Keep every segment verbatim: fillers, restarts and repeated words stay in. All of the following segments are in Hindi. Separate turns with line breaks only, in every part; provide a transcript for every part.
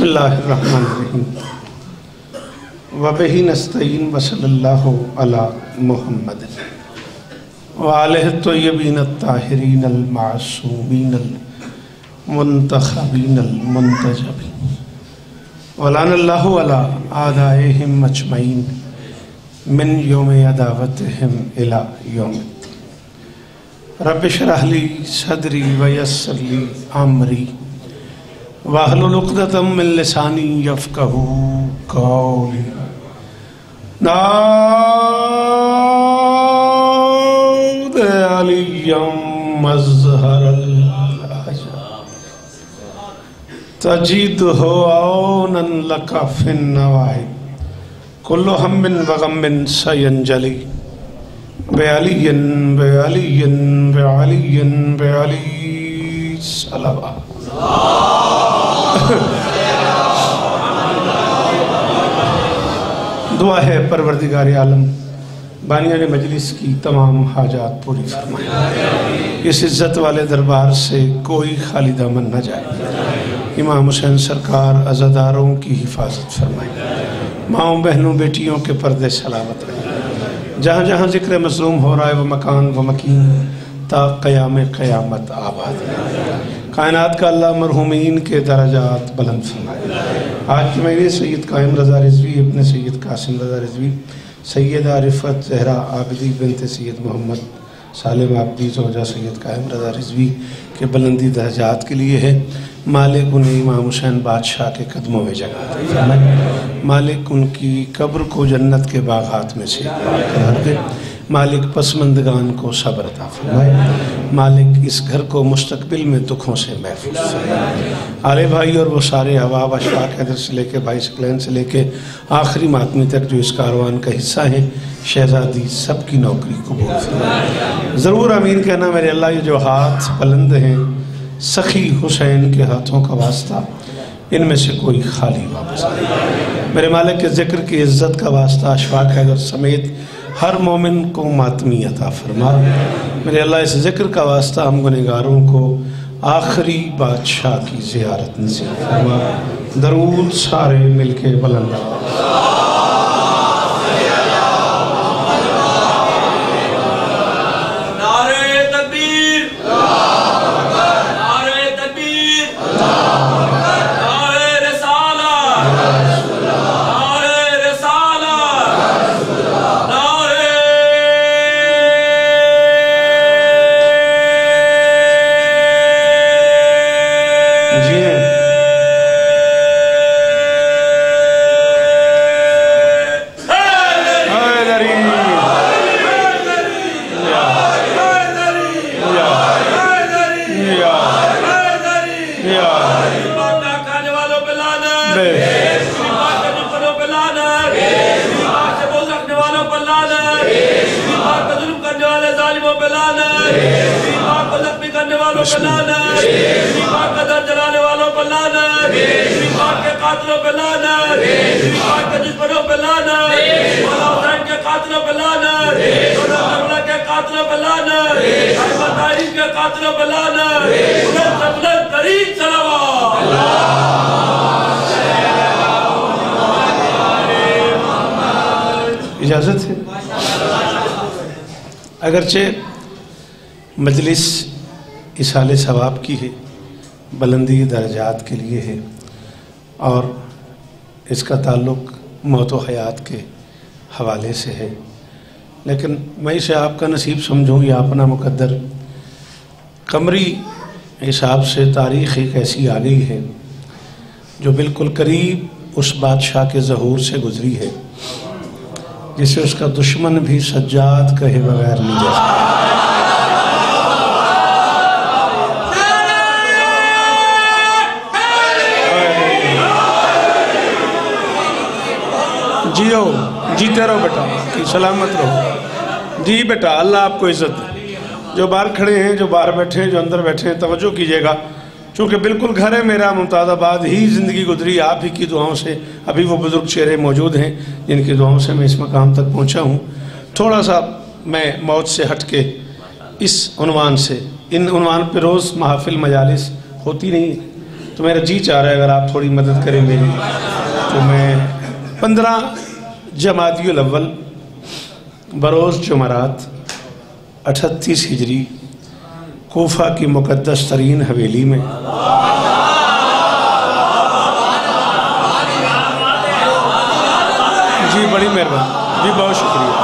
बिस्मिल्लाहिर्रहमानिर्रहीम व बिही नस्तईन व सल्लल्लाहु अला मुहम्मद व आलिहि तय्यबीन अत्ताहिरीन अल मासूमीन अल मुंतखबीन अल मुंतजबीन व लानल्लाहु अला आदाइहिम अजमईन मिन यौम अदावतिहिम इला यौमिद्दीन। रब्बि इश्रह ली सदरी व यस्सिर ली अमरी वाहलुल उक़दतम मिन लिसानी यफ़क़हू क़ौली। नाद अलिय्यम मज़हरल अजाब तजीदहु औनन लका फिन नवाइब कुल्लु हम्मिन व गम्मिन सयंजली बेअलियन बेअलियन बेअलियन बेअली सलवा। दुआ है परवरदिगार आलम बानियान मजलिस की तमाम हाजात पूरी फरमाए, इस इज़्ज़त वाले दरबार से कोई खाली दामन न जाए। इमाम हुसैन सरकार अज़ादारों की हिफाजत फरमाए, माओं बहनों बेटियों के पर्दे सलामत रहे। जहाँ जहाँ जिक्र मज़लूम हो रहा है वह मकान व मकीन ता क़याम क़यामत आबाद है। कायनात का अल्लाह मरहूमीन के दरजात बुलंद फरमाए। आज के महीने सैयद कायम रज़ा रिज़वी अपने सैयद कासिम रज़ा रिज़वी सैयदा रिफ़त ज़हरा आबिदी बिनत सैयद मोहम्मद सालिम आबिदी ज़ौजा सैयद कायम रज़ा रिज़वी के बुलंदी दरजात के लिए है। मालिक उन्हें इमाम हुसैन बादशाह के कदमों में जगह फरमाए। मालिक उनकी कब्र को जन्नत के बागात में से करार दे। मालिक पसमंदगान को सब्र अता फरमाए। मालिक इस घर को मुस्तकबिल में दुखों से महफूज फरमाए। आले भाई और वो सारे अहबाब अशफाक हैदर से लेके भाई सकलैन से लेके आखिरी मातमी तक जो इस कारवान का हिस्सा है, शहजादी सबकी नौकरी कबूल फरमाए। ज़रूर आमीन कहना मेरे अल्लाह। ये जो हाथ बुलंद हैं सखी हुसैन के हाथों का वास्ता, इनमें से कोई खाली वापस नहीं। मेरे मालिक के ज़िक्र की इज़्ज़त का वास्ता अशफाक हैदर समेत हर मोमिन को मातमी अता फरमा। मेरे अल्लाह इस ज़िक्र का वास्ता हम गुनहगारों को आखिरी बादशाह की ज़ियारत नसीब फरमा। दरूद सारे मिलके बुलंद। इजाज़त है। अगरचे मजलिस इसाले सवाब की है, बुलंदी दर्जात के लिए है और इसका ताल्लुक़ मौत व हयात के हवाले से है, लेकिन मैं इसे आपका नसीब समझूँ या अपना मुकद्दर। कमरी हिसाब से तारीख़ एक ऐसी आ गई है जो बिल्कुल करीब उस बादशाह के ज़हूर से गुज़री है जिसे उसका दुश्मन भी सज्जाद कहे बगैर नहीं जा सकता। जियो, जीते रहो बेटा, कि सलामत रहो। जी बेटा, अल्लाह आपको इज़्ज़त दे। जो बाहर खड़े हैं, जो बाहर बैठे हैं, जो अंदर बैठे हैं, तवज्जो कीजिएगा, चूँकि बिल्कुल घर है मेरा, मुमताज़ाबाद ही ज़िंदगी गुजरी आप ही की दुआओं से। अभी वो बुज़ुर्ग चेहरे मौजूद हैं जिनकी दुआओं से मैं इस मकाम तक पहुँचा हूँ। थोड़ा सा मैं मौत से हट के इस उन्वान से, इन उन्वान पर रोज़ महफिल मजालिस होती नहीं, तो मेरा जी चाह रहा है अगर आप थोड़ी मदद करें मेरी, तो मैं पंद्रह जमादियुल अव्वल बरोज़ जुमरात अठतीस हिजरी कोफा की मुक़द्दस तरीन हवेली में जी बड़ी मेहरबानी जी, बहुत शुक्रिया।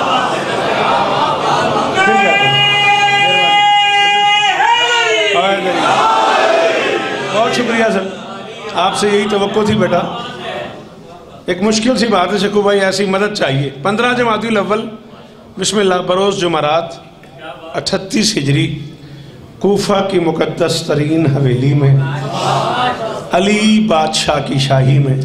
बहुत शुक्रिया सर, आपसे यही तवक्को थी बेटा। एक मुश्किल सी बात है शकू भाई, ऐसी मदद चाहिए। पंद्रह जमादियुल अव्वल बिस्मिल्लाह बरोज़ जुमरात अठतीस हिजरी कोफा की मुक़द्दस तरीन हवेली में अली बादशाह की शाही में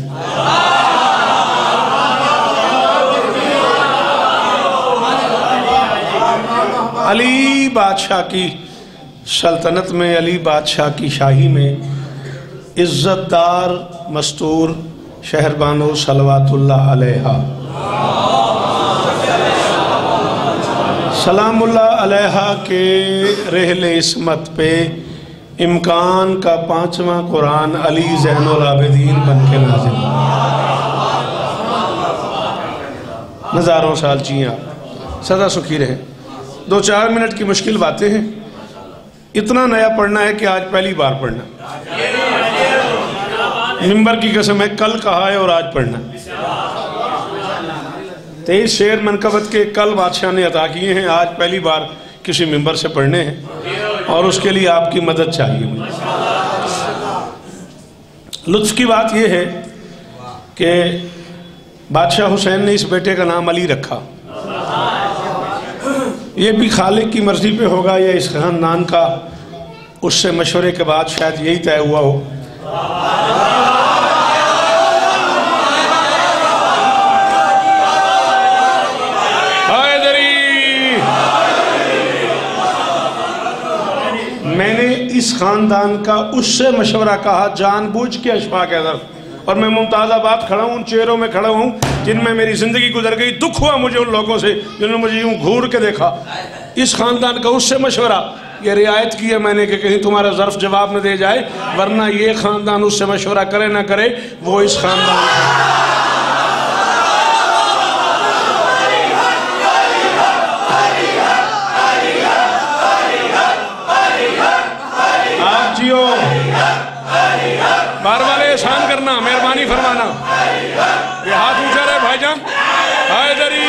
अली बादशाह की सल्तनत में, अली बादशाह की शाही में इज़्ज़तदार मस्तूर शहरबानो सलवातुल्लाह अलैहा सलामुल्लाह अलैहा के रहले इस्मत पे इम्कान का पांचवा कुरान अली ज़ैनुल आबिदीन बन के नाज़िल, हज़ारों साल जिए आप, सदा सुखी रहे। दो चार मिनट की मुश्किल बातें हैं, इतना नया पढ़ना है कि आज पहली बार पढ़ना, मिंबर की कसम है, कल कहा है और आज पढ़ना। तेईस शेर मनकबत के कल बादशाह ने अता किए हैं, आज पहली बार किसी मिंबर से पढ़ने हैं और उसके लिए आपकी मदद चाहिए मुझे। लुत्फ की बात यह है कि बादशाह हुसैन ने इस बेटे का नाम अली रखा। ये भी खालिक की मर्जी पे होगा या इस खानदान का उससे मशवरे के बाद शायद यही तय हुआ हो। मैंने इस खानदान का उससे मशवरा कहा जानबूझ के अशफाक हैदर, और मैं मुमताज़ाबाद खड़ा हूँ, उन चेहरों में खड़ा हूँ जिनमें मेरी ज़िंदगी गुजर गई। दुख हुआ मुझे उन लोगों से जिन्होंने मुझे यूँ घूर के देखा। इस ख़ानदान का उससे मशवरा, ये रियायत की है मैंने कि कहीं तुम्हारा ज़र्फ जवाब न दे जाए, वरना ये ख़ानदान उससे मशवरा करे ना करे, वो इस ख़ानदान आप जियो। बार बार एहसान करना, मेहरबानी फरमाना। ये हाथ ऊंचा रहे भाईजान, हैदरी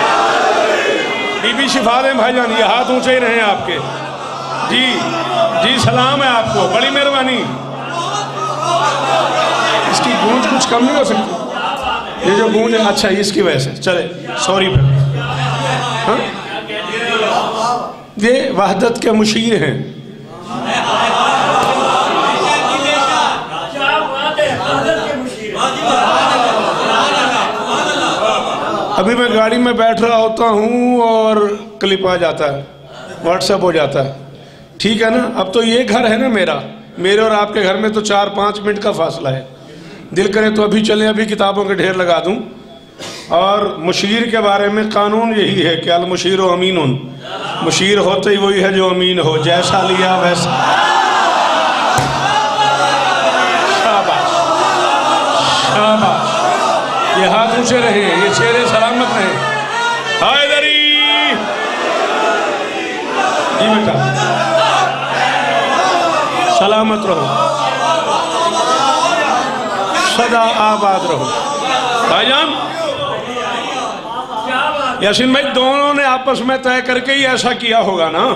बीबी शिफा दें भाईजान, ये हाथ ऊंचे ही रहे आपके। जी जी सलाम है आपको, बड़ी मेहरबानी। इसकी गूंज कुछ कम नहीं हो सकती, ये जो गूंज है, अच्छा इसकी वजह से, चले सॉरी फिर। हाँ ये वहदत के मुशीर हैं। अभी मैं गाड़ी में बैठ रहा होता हूँ और क्लिप आ जाता है, व्हाट्सएप हो जाता है, ठीक है ना। अब तो ये घर है ना मेरा, मेरे और आपके घर में तो चार पाँच मिनट का फासला है। दिल करे तो अभी चले, अभी किताबों के ढेर लगा दूँ। और मुशीर के बारे में कानून यही है कि अल मुशीर अमीनुन, मुशीर होते ही वही है जो अमीन हो, जैसा लिया वैसा। शाबाश शाबाश, ये हाथ ऊंचे रहे, ये चेहरे सलामत रहे। हैदरी जी बेटा सलामत रहो, सदा आबाद रहो। भाईजान यासीन भाई, दोनों ने आपस में तय करके ही ऐसा किया होगा ना।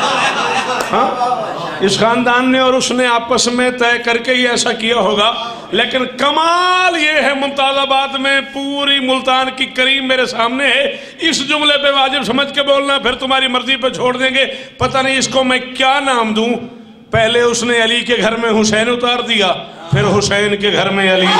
हाँ, इस खानदान ने और उसने आपस में तय करके ही ऐसा किया होगा। लेकिन कमाल ये है, मुमताज़ाबाद में पूरी मुल्तान की करीम मेरे सामने है। इस जुमले पे वाजिब समझ के बोलना, फिर तुम्हारी मर्जी पे छोड़ देंगे। पता नहीं इसको मैं क्या नाम दूं। पहले उसने अली के घर में हुसैन उतार दिया, फिर हुसैन के घर में अली।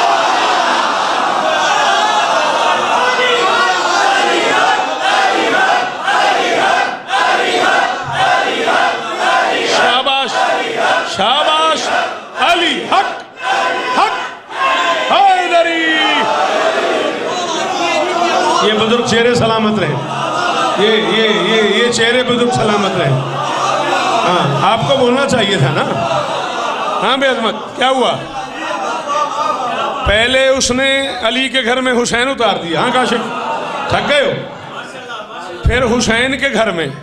शाबाश शाबाश, अली हक हक हैदरी। ये बुजुर्ग चेहरे सलामत रहे, ये ये ये ये चेहरे बुजुर्ग सलामत रहे। हाँ, आपको बोलना चाहिए था ना। हाँ बेअजमत, क्या हुआ? पहले उसने अली के घर में हुसैन उतार दिया। हाँ काशिफ, थक गए हो? फिर हुसैन के घर में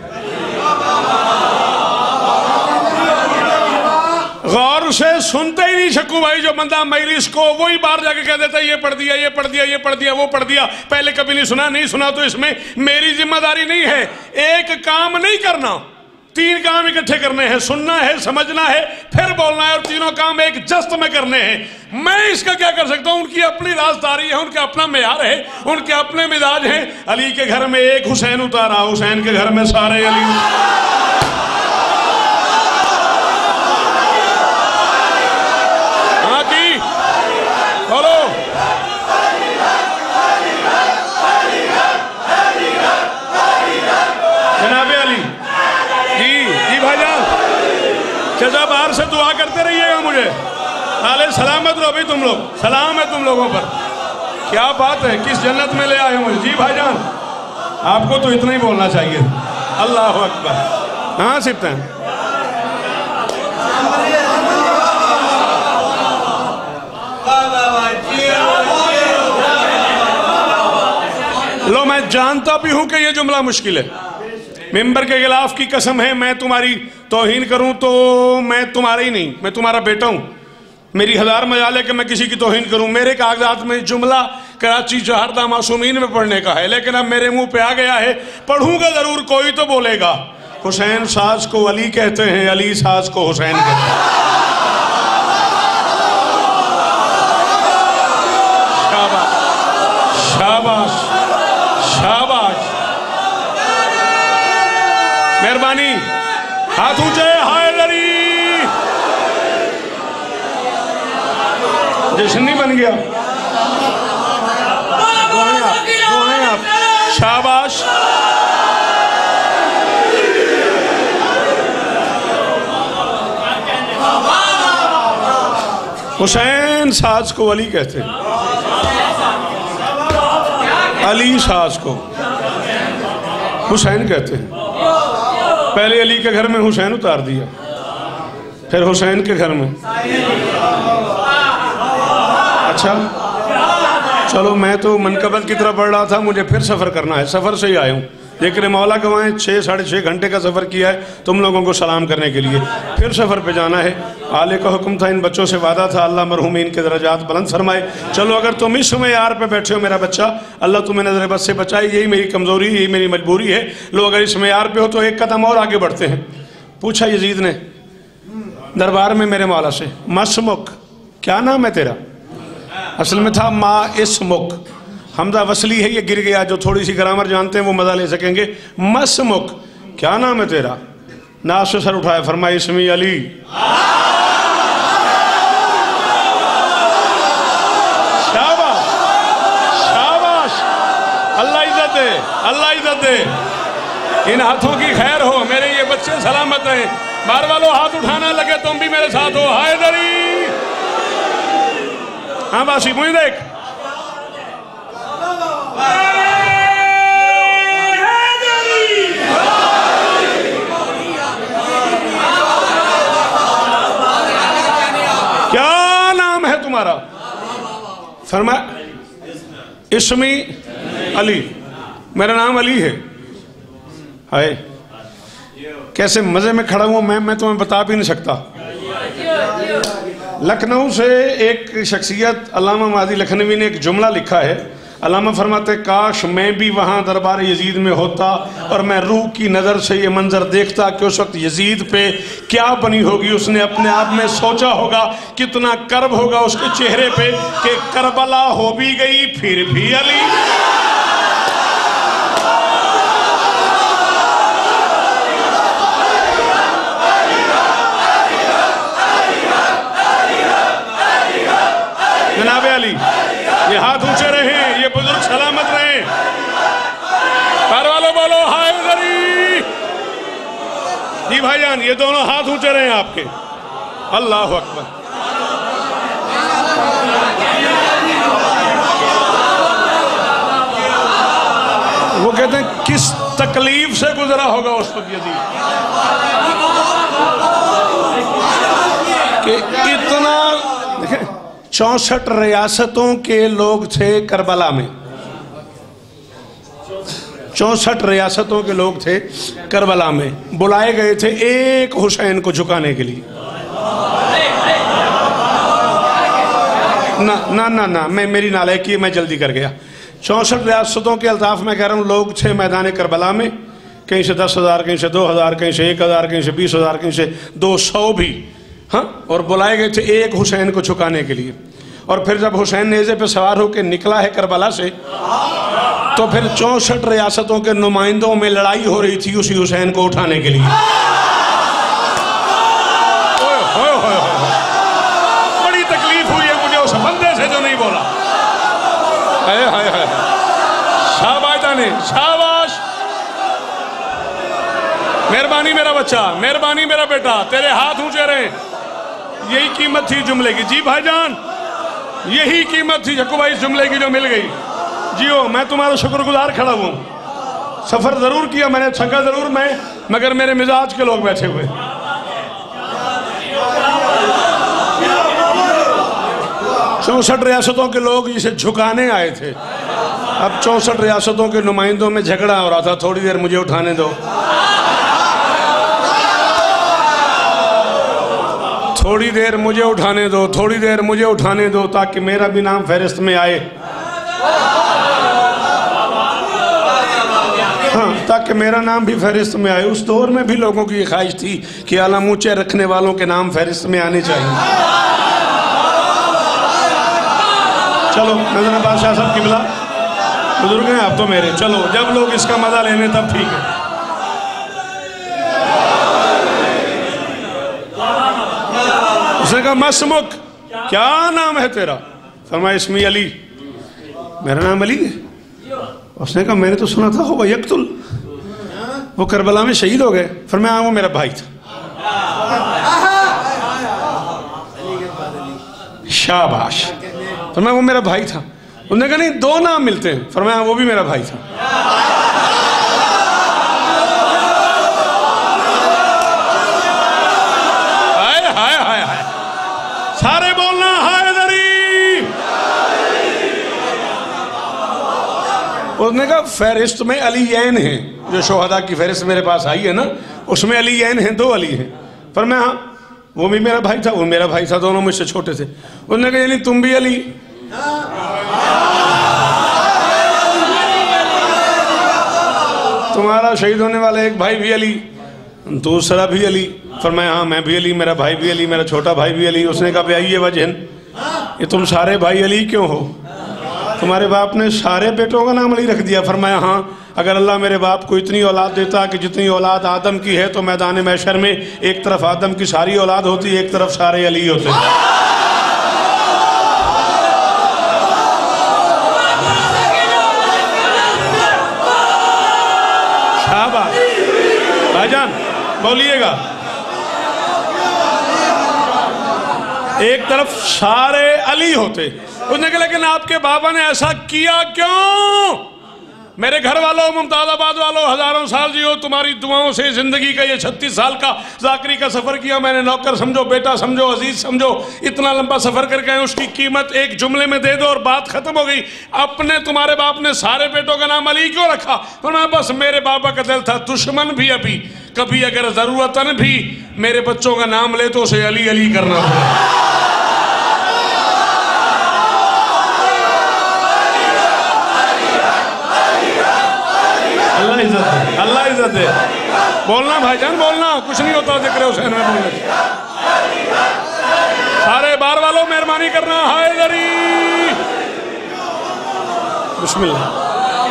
गौर से सुनते ही नहीं शक्कू भाई, जो बंदा मजलिस को वही बाहर जाके कह देता है ये पढ़ दिया, ये पढ़ दिया, ये पढ़ दिया, वो पढ़ दिया, पहले कभी नहीं सुना, नहीं सुना तो इसमें मेरी जिम्मेदारी नहीं है। एक काम नहीं करना, तीन काम इकट्ठे करने हैं, सुनना है, समझना है, फिर बोलना है, और तीनों काम एक जस्त में करने हैं। मैं इसका क्या कर सकता हूं? उनकी अपनी राजदारी है, उनका अपना मेयार है, उनके अपने मिजाज हैं। अली के घर में एक हुसैन उतारा, हुसैन के घर में सारे अली। बोलो जनाबे अली जी, जी भाईजान, चचा बाहर से दुआ करते रहिएगा मुझे। आले सलामत रहो भाई, तुम लोग सलाम है तुम लोगों पर। क्या बात है, किस जन्नत में ले आए हो मुझे। जी भाईजान, आपको तो इतना ही बोलना चाहिए। अल्लाह अकबर। हाँ सिफ्त हैं, लो मैं जानता भी हूं कि ये जुमला मुश्किल है। मिंबर के खिलाफ की कसम है, मैं तुम्हारी तौहीन करूं तो मैं तुम्हारा ही नहीं, मैं तुम्हारा बेटा हूं। मेरी हजार मजाल है कि मैं किसी की तौहीन करूं। मेरे कागजात में जुमला कराची जहरदा मासूमीन में पढ़ने का है, लेकिन अब मेरे मुंह पे आ गया है, पढ़ूंगा जरूर, कोई तो बोलेगा। हुसैन साज को अली कहते हैं, अली साज को हुसैन कहते हैं। शाबाश शाबाश शाबाश, मेहरबानी, हाथ ऊंचे, हैदरी। जश्न बन गया, दुआएं आप, दुआएं आप, शाबाश। हुसैन साज को अली कहते हैं, अली साज को हुसैन कहते हैं। पहले अली के घर में हुसैन उतार दिया, फिर हुसैन के घर में। अच्छा चलो, मैं तो मनकबत की तरफ बढ़ रहा था, मुझे फिर सफ़र करना है, सफ़र से ही आया हूँ। लेकिन मौला गवाएं छः साढ़े छः घंटे का सफ़र किया है तुम लोगों को सलाम करने के लिए, फिर सफ़र पे जाना है। आले का हुक्म था, इन बच्चों से वादा था, अल्लाह मरहूमीन के दर्जात बुलंद फरमाए। चलो अगर तुम इस समय यार पे बैठे हो मेरा बच्चा, अल्लाह तुम्हें नजर बद से बचाए, यही मेरी कमज़ोरी, यही मेरी मजबूरी है। लो अगर इस यार पे हो तो एक कदम और आगे बढ़ते हैं। पूछा यजीद ने दरबार में मेरे मौला से, मसमुक, क्या नाम है तेरा? असल में था मा इसमुक, हमजा वसली है, ये गिर गया। जो थोड़ी सी ग्रामर जानते हैं वो मजा ले सकेंगे। मसमुक, क्या नाम है तेरा? नाज से सर उठाया, फरमाया इसमी अली। शाबाश शाबाश, अल्लाह इज्जत दे, अल्लाह इज्जत दे। इन हाथों की खैर हो, मेरे ये बच्चे सलामत हैं। बार वालों हाथ उठाना लगे, तुम भी मेरे साथ हो। हैदरी, हाँ बासी मुझे देख, क्या नाम है तुम्हारा? फरमाया इसमी अली, मेरा नाम अली है। हाय कैसे मजे में खड़ा हूं मैं मैं तुम्हें बता भी नहीं सकता। लखनऊ से एक शख्सियत अल्लामा मादी लखनवी ने एक जुमला लिखा है। अल्लामा फरमाते, काश मैं भी वहाँ दरबार यजीद में होता और मैं रूह की नज़र से ये मंजर देखता कि उस वक्त यजीद पे क्या बनी होगी। उसने अपने आप में सोचा होगा कितना कर्ब होगा उसके चेहरे पे कि करबला हो भी गई फिर भी अली। जनाबे अली, ये हाथ ऊंचे रहे, ये बुजुर्ग सलामत रहे। पर वालों बोलो हैदरी। जी भाईजान, ये दोनों हाथ ऊंचे रहे आपके। अल्लाह अकबर। वो कहते हैं किस तकलीफ से गुजरा होगा उस वक्त यजीद कि चौसठ रियासतों के लोग थे करबला में, चौसठ रियासतों के लोग थे करबला में, बुलाए गए थे एक हुसैन को झुकाने के लिए। ना ना ना ना मैं मेरी नालायकी मैं जल्दी कर गया। चौसठ रियासतों के अल्ताफ में कह रहा हूँ लोग थे मैदान करबला में, कहीं से दस हज़ार, कहीं से दो हज़ार, कहीं से एक हज़ार, कहीं से बीस हज़ार, कहीं से दो सौ भी, हाँ, और बुलाए गए थे एक हुसैन को झुकाने के लिए। और फिर जब हुसैन नेज़े पे सवार होकर निकला है करबला से, तो फिर चौसठ रियासतों के नुमाइंदों में लड़ाई हो रही थी उसी हुसैन को उठाने के लिए। ओए होए होए होए, बड़ी तकलीफ हुई है मुझे उस बंदे से जो नहीं बोला। हाय हाय हाय, शाबाश जाने, शाबाश, मेहरबानी मेरा बच्चा, मेहरबानी मेरा बेटा, तेरे हाथ ऊंचे रहे। यही कीमत थी जुमले की। जी भाईजान, यही कीमत थी जक्कू भाई इस जुमले की जो मिल गई। जियो, मैं तुम्हारा शुक्रगुजार खड़ा हूँ। सफर जरूर किया मैंने, थका जरूर मैं, मगर मेरे मिजाज के लोग बैठे हुए। चौसठ रियासतों के लोग जिसे झुकाने आए थे, अब चौसठ रियासतों के नुमाइंदों में झगड़ा हो रहा था, थोड़ी देर मुझे उठाने दो, थोड़ी देर मुझे उठाने दो, थोड़ी देर मुझे उठाने दो, ताकि मेरा भी नाम फहरिस्त में आए। हाँ, ताकि मेरा नाम भी फहरिस्त में आए। उस दौर में भी लोगों की ख्वाहिश थी कि आलम ऊंचे रखने वालों के नाम फहरिस्त में आने चाहिए। चलो नजर बादशाह साहब किबला, बुजुर्ग हैं आप तो मेरे, चलो जब लोग इसका मजा लेने तब ठीक है। उसने कहा मसमुक, क्या नाम है तेरा? फरमाया इस्मी अली, मेरा नाम अली है। उसने कहा मैंने तो सुना था हो यकतुल, वो करबला में शहीद हो गए। फरमाया वो मेरा भाई था। शाबाश, फरमाया वो मेरा भाई था। उसने कहा नहीं दो नाम मिलते हैं। फरमाया वो भी मेरा भाई था। हाय हाय हाय हाय, सारे बोलना हैदरी। उसने कहा फहरिस्त में अलीयैन है, जो शोहदा की फहरिस्त मेरे पास आई है ना, उसमें अलीयैन है, दो अली हैं। पर मैं हाँ, वो भी मेरा भाई था, वो मेरा भाई था, दोनों मुझसे छोटे थे। उसने कहा यानी तुम भी अली? तुम्हारा शहीद होने वाला एक भाई भी अली, दूसरा भी अली? फरमाया हाँ मैं भी अली, मेरा भाई भी अली, मेरा छोटा भाई भी अली। उसने कहा भाई ये वजह, ये तुम सारे भाई अली क्यों हो? तुम्हारे बाप ने सारे बेटों का नाम अली रख दिया। फरमाया हाँ, अगर अल्लाह मेरे बाप को इतनी औलाद देता कि जितनी औलाद आदम की है, तो मैदान महशर में एक तरफ आदम की सारी औलाद होती, एक तरफ सारे अली होते। शाबाश भाईजान, बोलिएगा। एक तरफ सारे अली होते। उसने कहा लेकिन आपके बाबा ने ऐसा किया क्यों? मेरे घर वालों, मुमताज़ाबाद वालों, हजारों साल जियो, तुम्हारी दुआओं से जिंदगी का ये छत्तीस साल का जाकरी का सफर किया मैंने। नौकर समझो, बेटा समझो, अजीज समझो, इतना लंबा सफर करके आए, उसकी कीमत एक जुमले में दे दो और बात खत्म हो गई। अपने तुम्हारे बाप ने सारे बेटों का नाम अली क्यों रखा? तो मैं बस मेरे बाबा का दिल था दुश्मन भी अभी कभी अगर जरूरतन भी मेरे बच्चों का नाम ले तो उसे अली अली करना पड़े। अल्लाह इज्जत है, अल्लाह इज्जत है। बोलना भाईजान, बोलना, कुछ नहीं होता जिक्र हुसैन में बोलने। सारे बार वालों मेहरबानी करना, हैदरी बिस्मिल्लाह।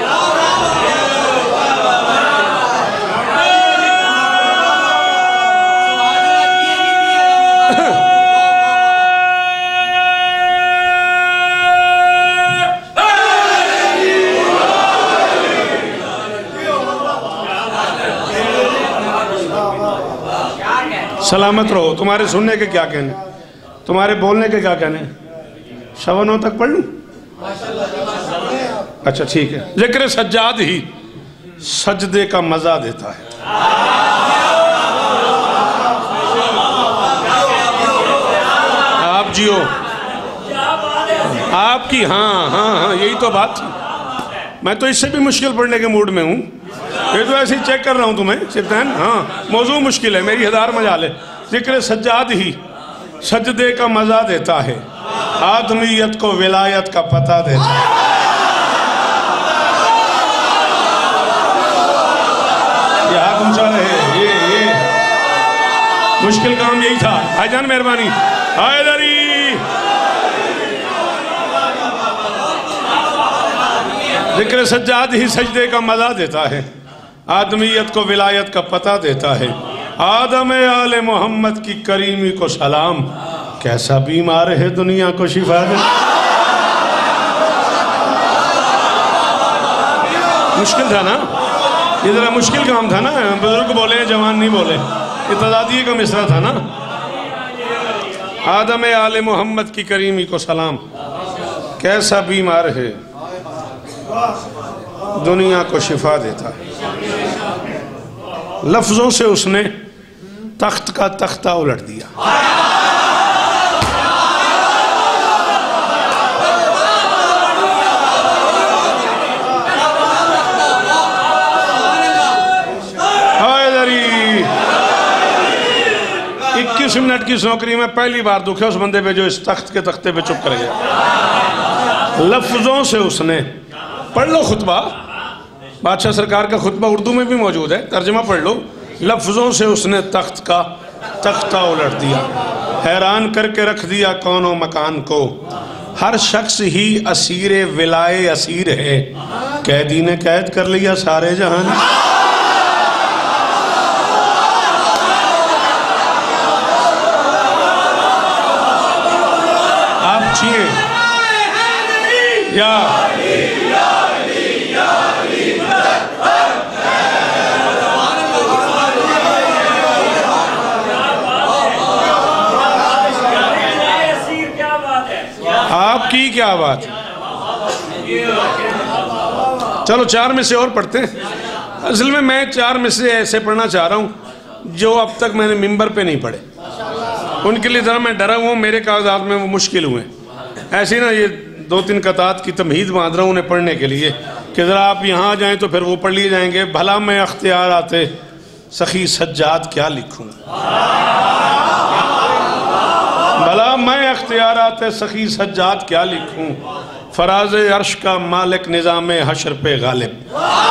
सलामत रहो। तुम्हारे सुनने के क्या कहने, तुम्हारे बोलने के क्या कहने? शवनों तक पढ़ लूं? अच्छा ठीक है। जिक्र सज्जाद ही सजदे का मजा देता है। आप जियो, आपकी, हाँ हाँ हाँ यही तो बात थी। मैं तो इससे भी मुश्किल पढ़ने के मूड में हूँ। ये तो ऐसे ही चेक कर रहा हूँ तुम्हें सिद्धांत। हाँ मौजू मुश्किल है, मेरी हजार मजाल है। जिक्र सज्जाद ही सजदे का मजा देता है, आदमियत को विलायत का पता देता है। ये हाथ ऊंचा रहे, ये ये मुश्किल काम यही था। भाईजान मेहरबानी। हैदरी जिक्र सज्जाद ही सजदे का मजा देता है, आदमियत को विलायत का पता देता है। आदम आले मोहम्मद की करीमी को सलाम, कैसा बीमार है दुनिया को शिफा दे। मुश्किल था ना ये, जरा मुश्किल काम था ना। बुजुर्ग बोले जवान नहीं बोले, ये तजादिये का मिसरा था ना। आदम आले मोहम्मद की करीमी को सलाम, कैसा बीमार है दुनिया को शिफा देता है। लफ्जों से उसने तख्त का तख्ता उलट दिया। इक्कीस मिनट की नौकरी में पहली बार दुख है उस बंदे पे जो इस तख्त के तख्ते पे चुप कर गया। लफ्जों से उसने, पढ़ लो खुतबा, बादशाह सरकार का खुतबा उर्दू में भी मौजूद है, तर्जमा पढ़ लो। लफ्जों से उसने तख्त का तख्ता उलट दिया, हैरान करके रख दिया कौनो मकान को। हर शख्स ही असीरे विलाए असीर है, कैदी ने कैद कर लिया सारे जहान। आप छिए या आपकी क्या बात। चलो चार में से और पढ़ते हैं। असल में मैं चार में से ऐसे पढ़ना चाह रहा हूँ जो अब तक मैंने मिंबर पे नहीं पढ़े, उनके लिए ज़रा मैं डरा हुआ हूँ, मेरे कागजात में वो मुश्किल हुए। ऐसे ना ये दो तीन कतात की तमहीद बांध रहा हूँ उन्हें पढ़ने के लिए कि ज़रा आप यहाँ आ जाएँ तो फिर वो पढ़ लिए जाएंगे। भला मैं अख्तियार आते सखी सज्जाद क्या लिखूँ, भला मैं अख्तियार आते सखी सज्जाद क्या लिखूँ। फराज अर्श का मालिक निज़ाम हशर पे गालिब।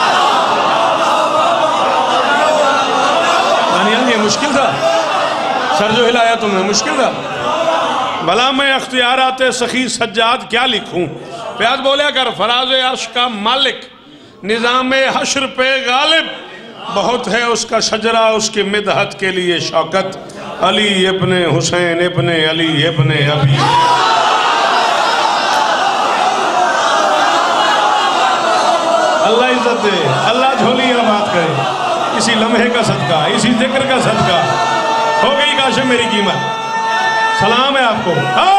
ये मुश्किल था, सर जो हिलाया तुमने मुश्किल था। भला मैं अख्तियार आते सखी सज्जाद क्या लिखूँ। प्याज बोलिया कर, फराज अर्श का मालिक निज़ाम हशर पे गालिब, बहुत है उसका शजरा उसकी मिदहत के लिए शौकत। अली इब्ने हुसैन इब्ने अली इब्ने अबी। अल्लाह इज्जत दे, अल्लाह झोली बात करे। इसी लम्हे का सदका, इसी जिक्र का सदका हो गई काशिम मेरी कीमत। सलाम है आपको।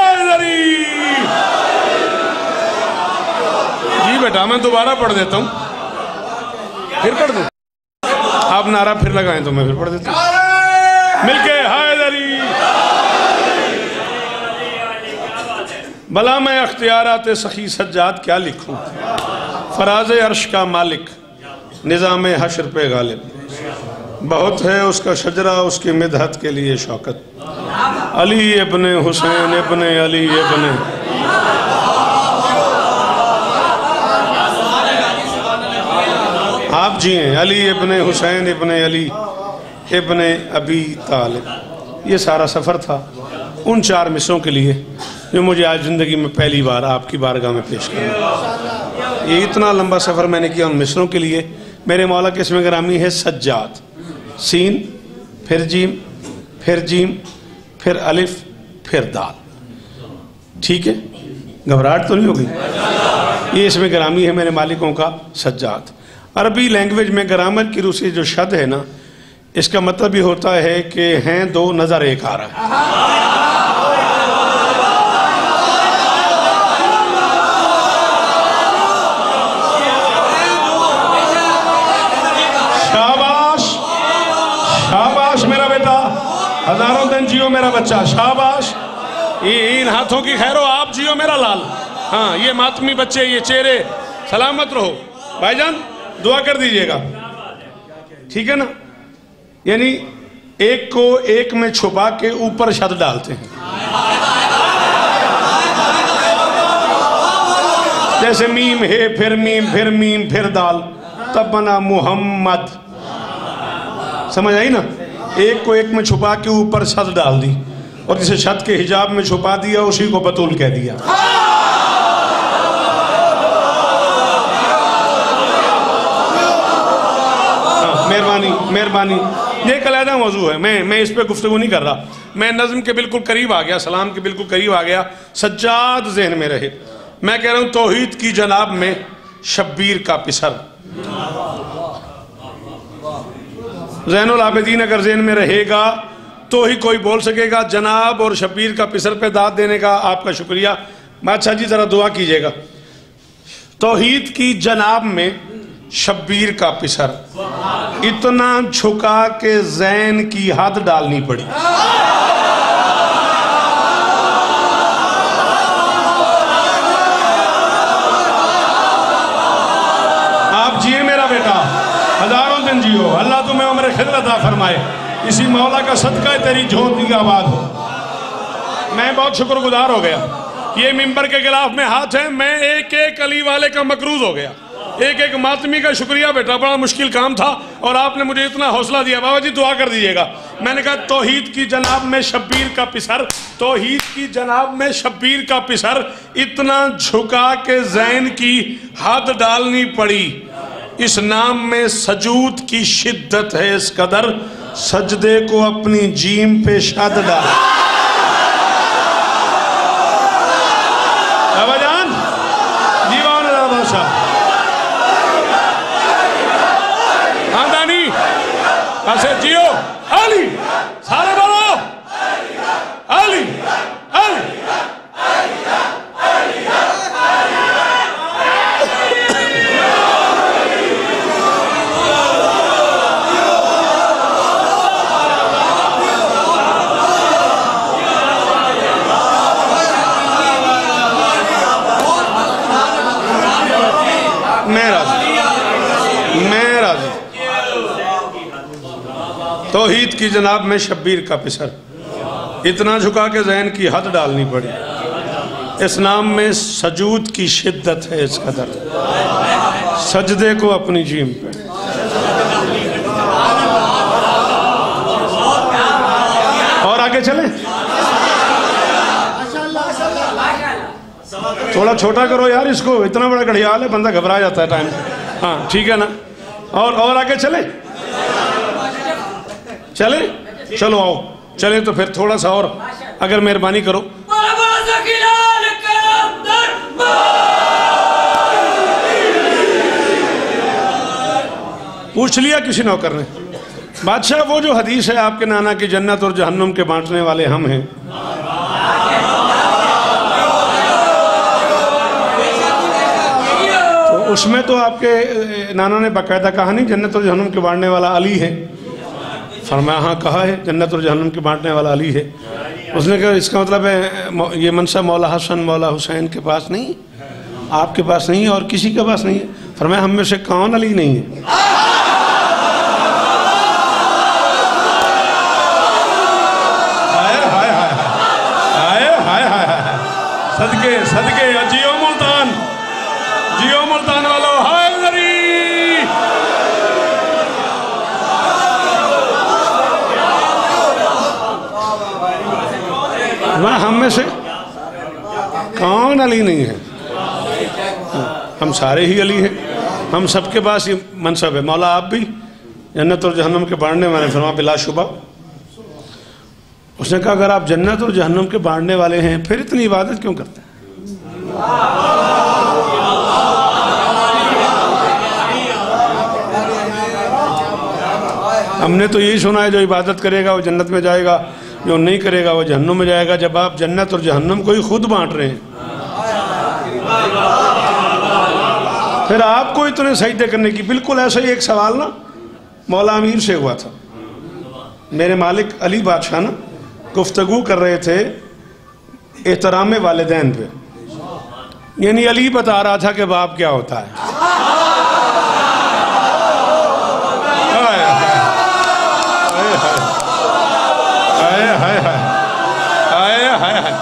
जी बेटा मैं दोबारा पढ़ देता हूँ, फिर पढ़ दूँ। आप नारा फिर लगाएं तो मैं फिर पढ़ देता हूँ मिलके। हैदरी भला मैं अख्तियारात सखी सज्जाद क्या लिखूं। फराज अर्श का मालिक निज़ाम हशर पे गालिब, बहुत है उसका शजरा उसकी मिदहत के लिए शौकत। अली इब्ने हुसैन इब्ने अली इब्ने। आप जी हैं अली इब्ने हुसैन इब्ने अली इब्ने अबी तालिब। ये सारा सफ़र था उन चार मिसरों के लिए जो मुझे आज ज़िंदगी में पहली बार आपकी बारगाह में पेश करना। ये इतना लंबा सफ़र मैंने किया उन मिसरों के लिए। मेरे मौला के इसमें ग्रामी है सज्जाद, सीन फिर जीम फिर जीम फिर अलिफ फिर दाल। ठीक है, घबराहट तो नहीं होगी। ये इसमें ग्रामी है मेरे मालिकों का सज्जाद। अरबी लैंग्वेज में ग्रामर की रूह से जो शब्द है ना, इसका मतलब भी होता है कि हैं दो नजर एक आ रहा है। शाबाश शाबाश मेरा बेटा, हजारों दिन जियो मेरा बच्चा, शाबाश। इन हाथों की खैरो आप जियो मेरा लाल। हाँ, ये मातमी बच्चे, ये चेहरे सलामत रहो। भाईजान दुआ कर दीजिएगा, ठीक है ना। यानी एक को एक में छुपा के ऊपर शद डालते हैं, जैसे मीम है फिर मीम फिर मीम फिर दाल तब बना मुहम्मद। समझ आई ना। एक को एक में छुपा के ऊपर शद डाल दी, और जिसे छत के हिजाब में छुपा दिया उसी को बतूल कह दिया। मेहरबानी मेहरबानी, ये एक अलहदा मौजू है, मैं मैं इस पर गुफ्तगू नहीं कर रहा। मैं नज़्म के बिल्कुल करीब आ गया, सलाम के बिल्कुल करीब आ गया, सज्जाद जहन में रहे। मैं कह रहा हूँ तौहीद की जनाब में शब्बीर का पिसर, ज़ैनुल आबिदीन अगर जहन में रहेगा तो ही कोई बोल सकेगा। जनाब और शब्बीर का पिसर पे दाद देने का आपका शुक्रिया। बादशाह जी ज़रा दुआ कीजिएगा। तौहीद की जनाब में शब्बीर का पिसर, इतना झुका के जैन की हद डालनी पड़ी। आप जिए मेरा बेटा, हजारों दिन जियो, अल्लाह तुम्हें उम्र खिदर अता फरमाए, इसी मौला का सदका तेरी झोंक की आबाद हो। मैं बहुत शुक्रगुजार हो गया, ये मिंबर के खिलाफ में हाथ है, मैं एक एक अली वाले का मकरूज हो गया। एक एक मातमी का शुक्रिया बेटा, बड़ा मुश्किल काम था और आपने मुझे इतना हौसला दिया। बाबा जी दुआ कर दीजिएगा। मैंने कहा तौहीद की जनाब में शब्बीर का पिसर, तौहीद की जनाब में शब्बीर का पिसर, इतना झुका के जैन की हद डालनी पड़ी। इस नाम में सजूद की शिद्दत है इस कदर, सजदे को अपनी जीम पे शद डाल। बाबा जान जीवान बादशाह ऐसे जियो। अली सारे बोलो अली अली। मैं राजी, मैं राजी। तौहीद की जनाब में शब्बीर का पिसर, इतना झुका के जहन की हद डालनी पड़ी। इस नाम में सजूद की शिद्दत है इस कदर, सजदे को अपनी जीम पे। और आगे चले, थोड़ा छोटा करो यार इसको, इतना बड़ा घड़ियाल है, बंदा घबरा जाता है टाइम। हाँ ठीक है ना। और और आगे चले चले चलो आओ चले, तो फिर थोड़ा सा और अगर मेहरबानी करो। पूछ लिया किसी नौकर ने, बादशाह वो जो हदीस है आपके नाना की जन्नत और जहन्नुम के बांटने वाले हम हैं, तो उसमें तो आपके नाना ने बाकायदा कहा नहीं जन्नत और जहन्नुम के बांटने वाला अली है। फरमाया हाँ कहा है, जन्नत और जहन्नुम के बांटने वाला अली है। उसने कहा इसका मतलब है ये मनसा मौला हसन मौला हुसैन के पास नहीं, आपके पास नहीं है और किसी के पास नहीं है। फरमाया हम में से कौन अली नहीं है? हाय हाय हाय हाय हाय हाय हाय, सदके सदके जियो मुल्तान, जियो मुल्तान वालों, हाय वहाँ हम में से कौन अली नहीं है? हम सारे ही अली हैं, हम सबके पास ये मनसब है। मौला आप भी जन्नत और जहन्नुम के बांटने वाले, फरमा बिलाशुबा। उसने कहा अगर आप जन्नत और जहन्नुम के बांटने वाले हैं फिर इतनी इबादत क्यों करते हैं? हमने तो यही सुना है जो इबादत करेगा वो जन्नत में जाएगा, जो नहीं करेगा वो जहन्नुम में जाएगा। जब आप जन्नत और जहन्नुम को ही खुद बांट रहे हैं, फिर आपको इतने सजदे करने की। बिल्कुल ऐसा ही एक सवाल ना मौला अमीर से हुआ था। मेरे मालिक अली बादशाह ना गुफ्तगू कर रहे थे एहतराम वालिदैन पे। यानी अली बता रहा था कि बाप क्या होता है। हाय हाय हाय हाय हाय हाय।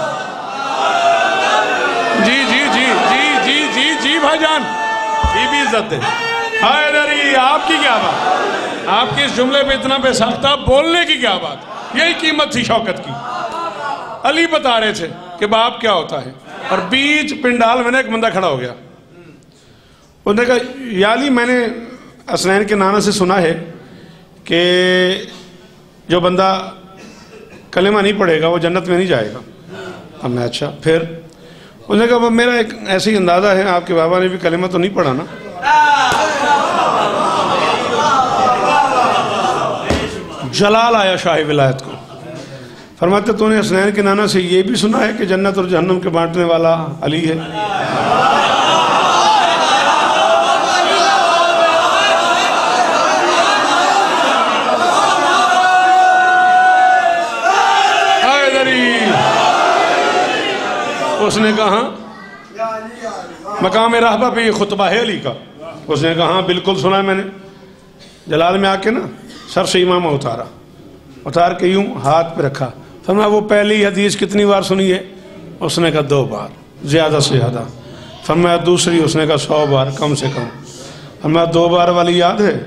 जी जी जी जी जी जी जी भाईजान, बीबी इज्जत है। हाय दरी, आपकी क्या बात, आपके इस जुमले पे इतना बेसाख्ता बोलने की क्या बात, यही कीमत थी शौकत की। अली बता रहे थे कि बाप क्या होता है, और बीच पिंडाल में एक बंदा खड़ा हो गया। उसने कहा, या अली, मैंने हसनैन के नाना से सुना है कि जो बंदा कलेमा नहीं पढ़ेगा वो जन्नत में नहीं जाएगा। अब मैं, अच्छा फिर? उसने कहा, मेरा एक ऐसे ही अंदाज़ा है, आपके बाबा ने भी कलेमा तो नहीं पढ़ा ना। जलाल आया शाही विलायत को, फरमाते तूने हसनैन के नाना से ये भी सुना है कि जन्नत और जहन्नम के बांटने वाला अली है? उसने कहा, मकाम रहबा पे ये खुतबा है अली का। उसने कहा, हाँ बिल्कुल सुना है मैंने। जलाल में आके ना सर से इमामा उतारा, उतार के यूं हाथ पे रखा। फरमाया, वो पहली हदीस कितनी बार सुनी है? उसने कहा, दो बार, ज़्यादा से ज़्यादा। फरमाया, दूसरी? उसने कहा, सौ बार कम से कम। फरमाया, दो बार वाली याद है?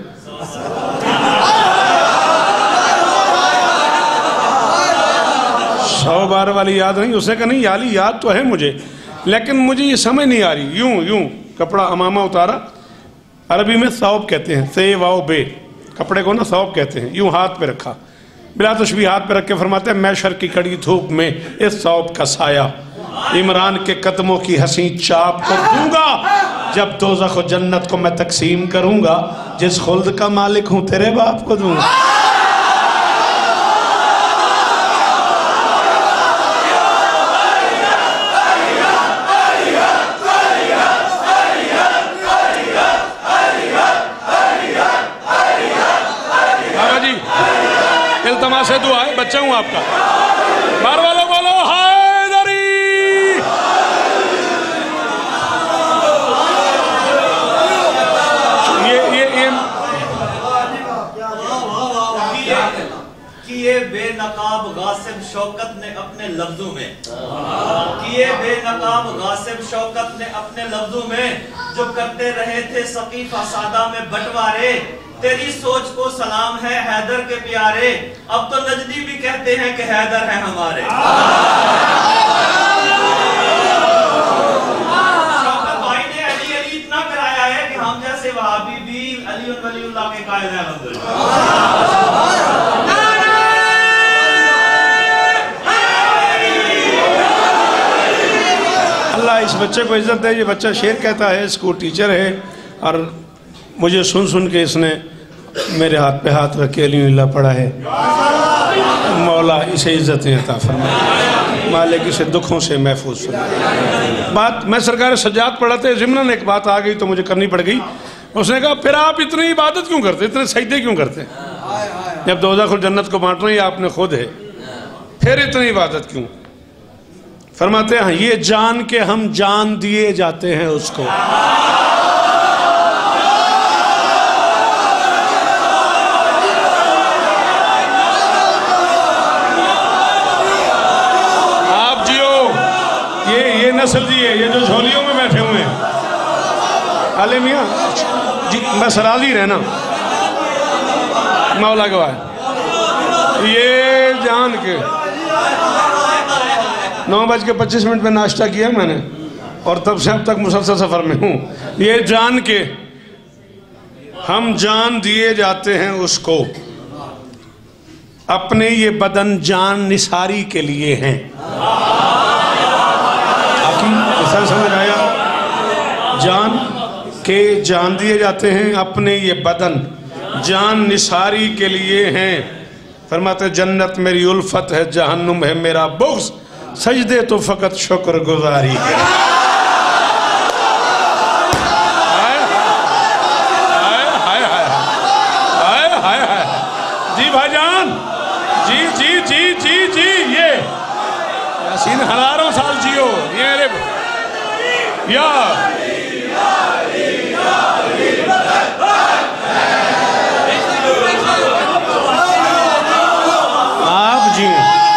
सौ बार वाली याद नहीं? उसने कहा, नहीं याली याद तो है मुझे, लेकिन मुझे ये समझ नहीं आ रही। यूं यूं कपड़ा अमामा उतारा, अरबी में सौब कहते हैं, से वाओ बे, कपड़े को ना सौब कहते हैं। यूं हाथ पे रखा, बिला तशबीह हाथ पे रख के फरमाते हैं, मैशर की कड़ी धूप में इस सौब का साया इमरान के कदमों की हसी चाप को दूंगा, जब दोज़ख और जन्नत को मैं तकसीम करूंगा, जिस खुल्द का मालिक हूं तेरे बाप को दूंगा। से दुआ है, बच्चा हूं आपका। बार वालों बोलो हैदरी। ये ये ये
कि ये बेनकाब गासिब शौकत ने अपने लफ्जों में कि ये बेनकाब गासिब शौकत ने अपने लफ्जों में जो करते रहे थे सकीफा सादा में बंटवारे, तेरी सोच को सलाम है हैदर के प्यारे, अब तो नजदी भी कहते हैं कि हैदर है हमारे। शौकत भाई ने अली अली इतना कराया है कि हम जैसे वहाबी भी अली वलीउल्लाह के कायल हैं।
अल्लाह इस बच्चे को इज्जत दे। ये बच्चा शेर कहता है, स्कूल टीचर है, और मुझे सुन सुन के इसने मेरे हाथ पे हाथ रख के अल्हम्दुलिल्लाह पढ़ा है। मौला इसे इज्जतें अता फरमाए, मालिक इसे दुखों से महफूज फरमाए। बात मैं सरकार सज्जाद पढ़ाते ज़िम्नन एक बात आ गई तो मुझे करनी पड़ गई। उसने कहा, फिर आप इतनी इबादत क्यों करते, इतने सजदे क्यों करते, जब दोज़ख और जन्नत को बांटना ही आपने खुद है, फिर इतनी इबादत क्यों? फरमाते हैं, ये जान के हम जान दिए जाते हैं उसको। नस्ल जी है ये जो झोलियों में बैठे हुए हैं। अले मियाँ जी, बस राजी रहना, मौला गवाह। ये जान के नौ बज के पच्चीस मिनट में नाश्ता किया मैंने, और तब से अब तक मुसलसल सफर में हूँ। ये जान के हम जान दिए जाते हैं उसको, अपने ये बदन जान निसारी के लिए हैं। समझ आया? जान के जान दिए जाते हैं, अपने ये बदन जान निसारी के लिए हैं। फरमाते, जन्नत मेरी उल्फत है, जहन्नुम है मेरा बुग़्ज़, सजदे तो फ़कत शुक्र गुजारी है। जी भाईजान, जी जी जी जी जी ये यासीन हजारों साल जियो। ये या आप जी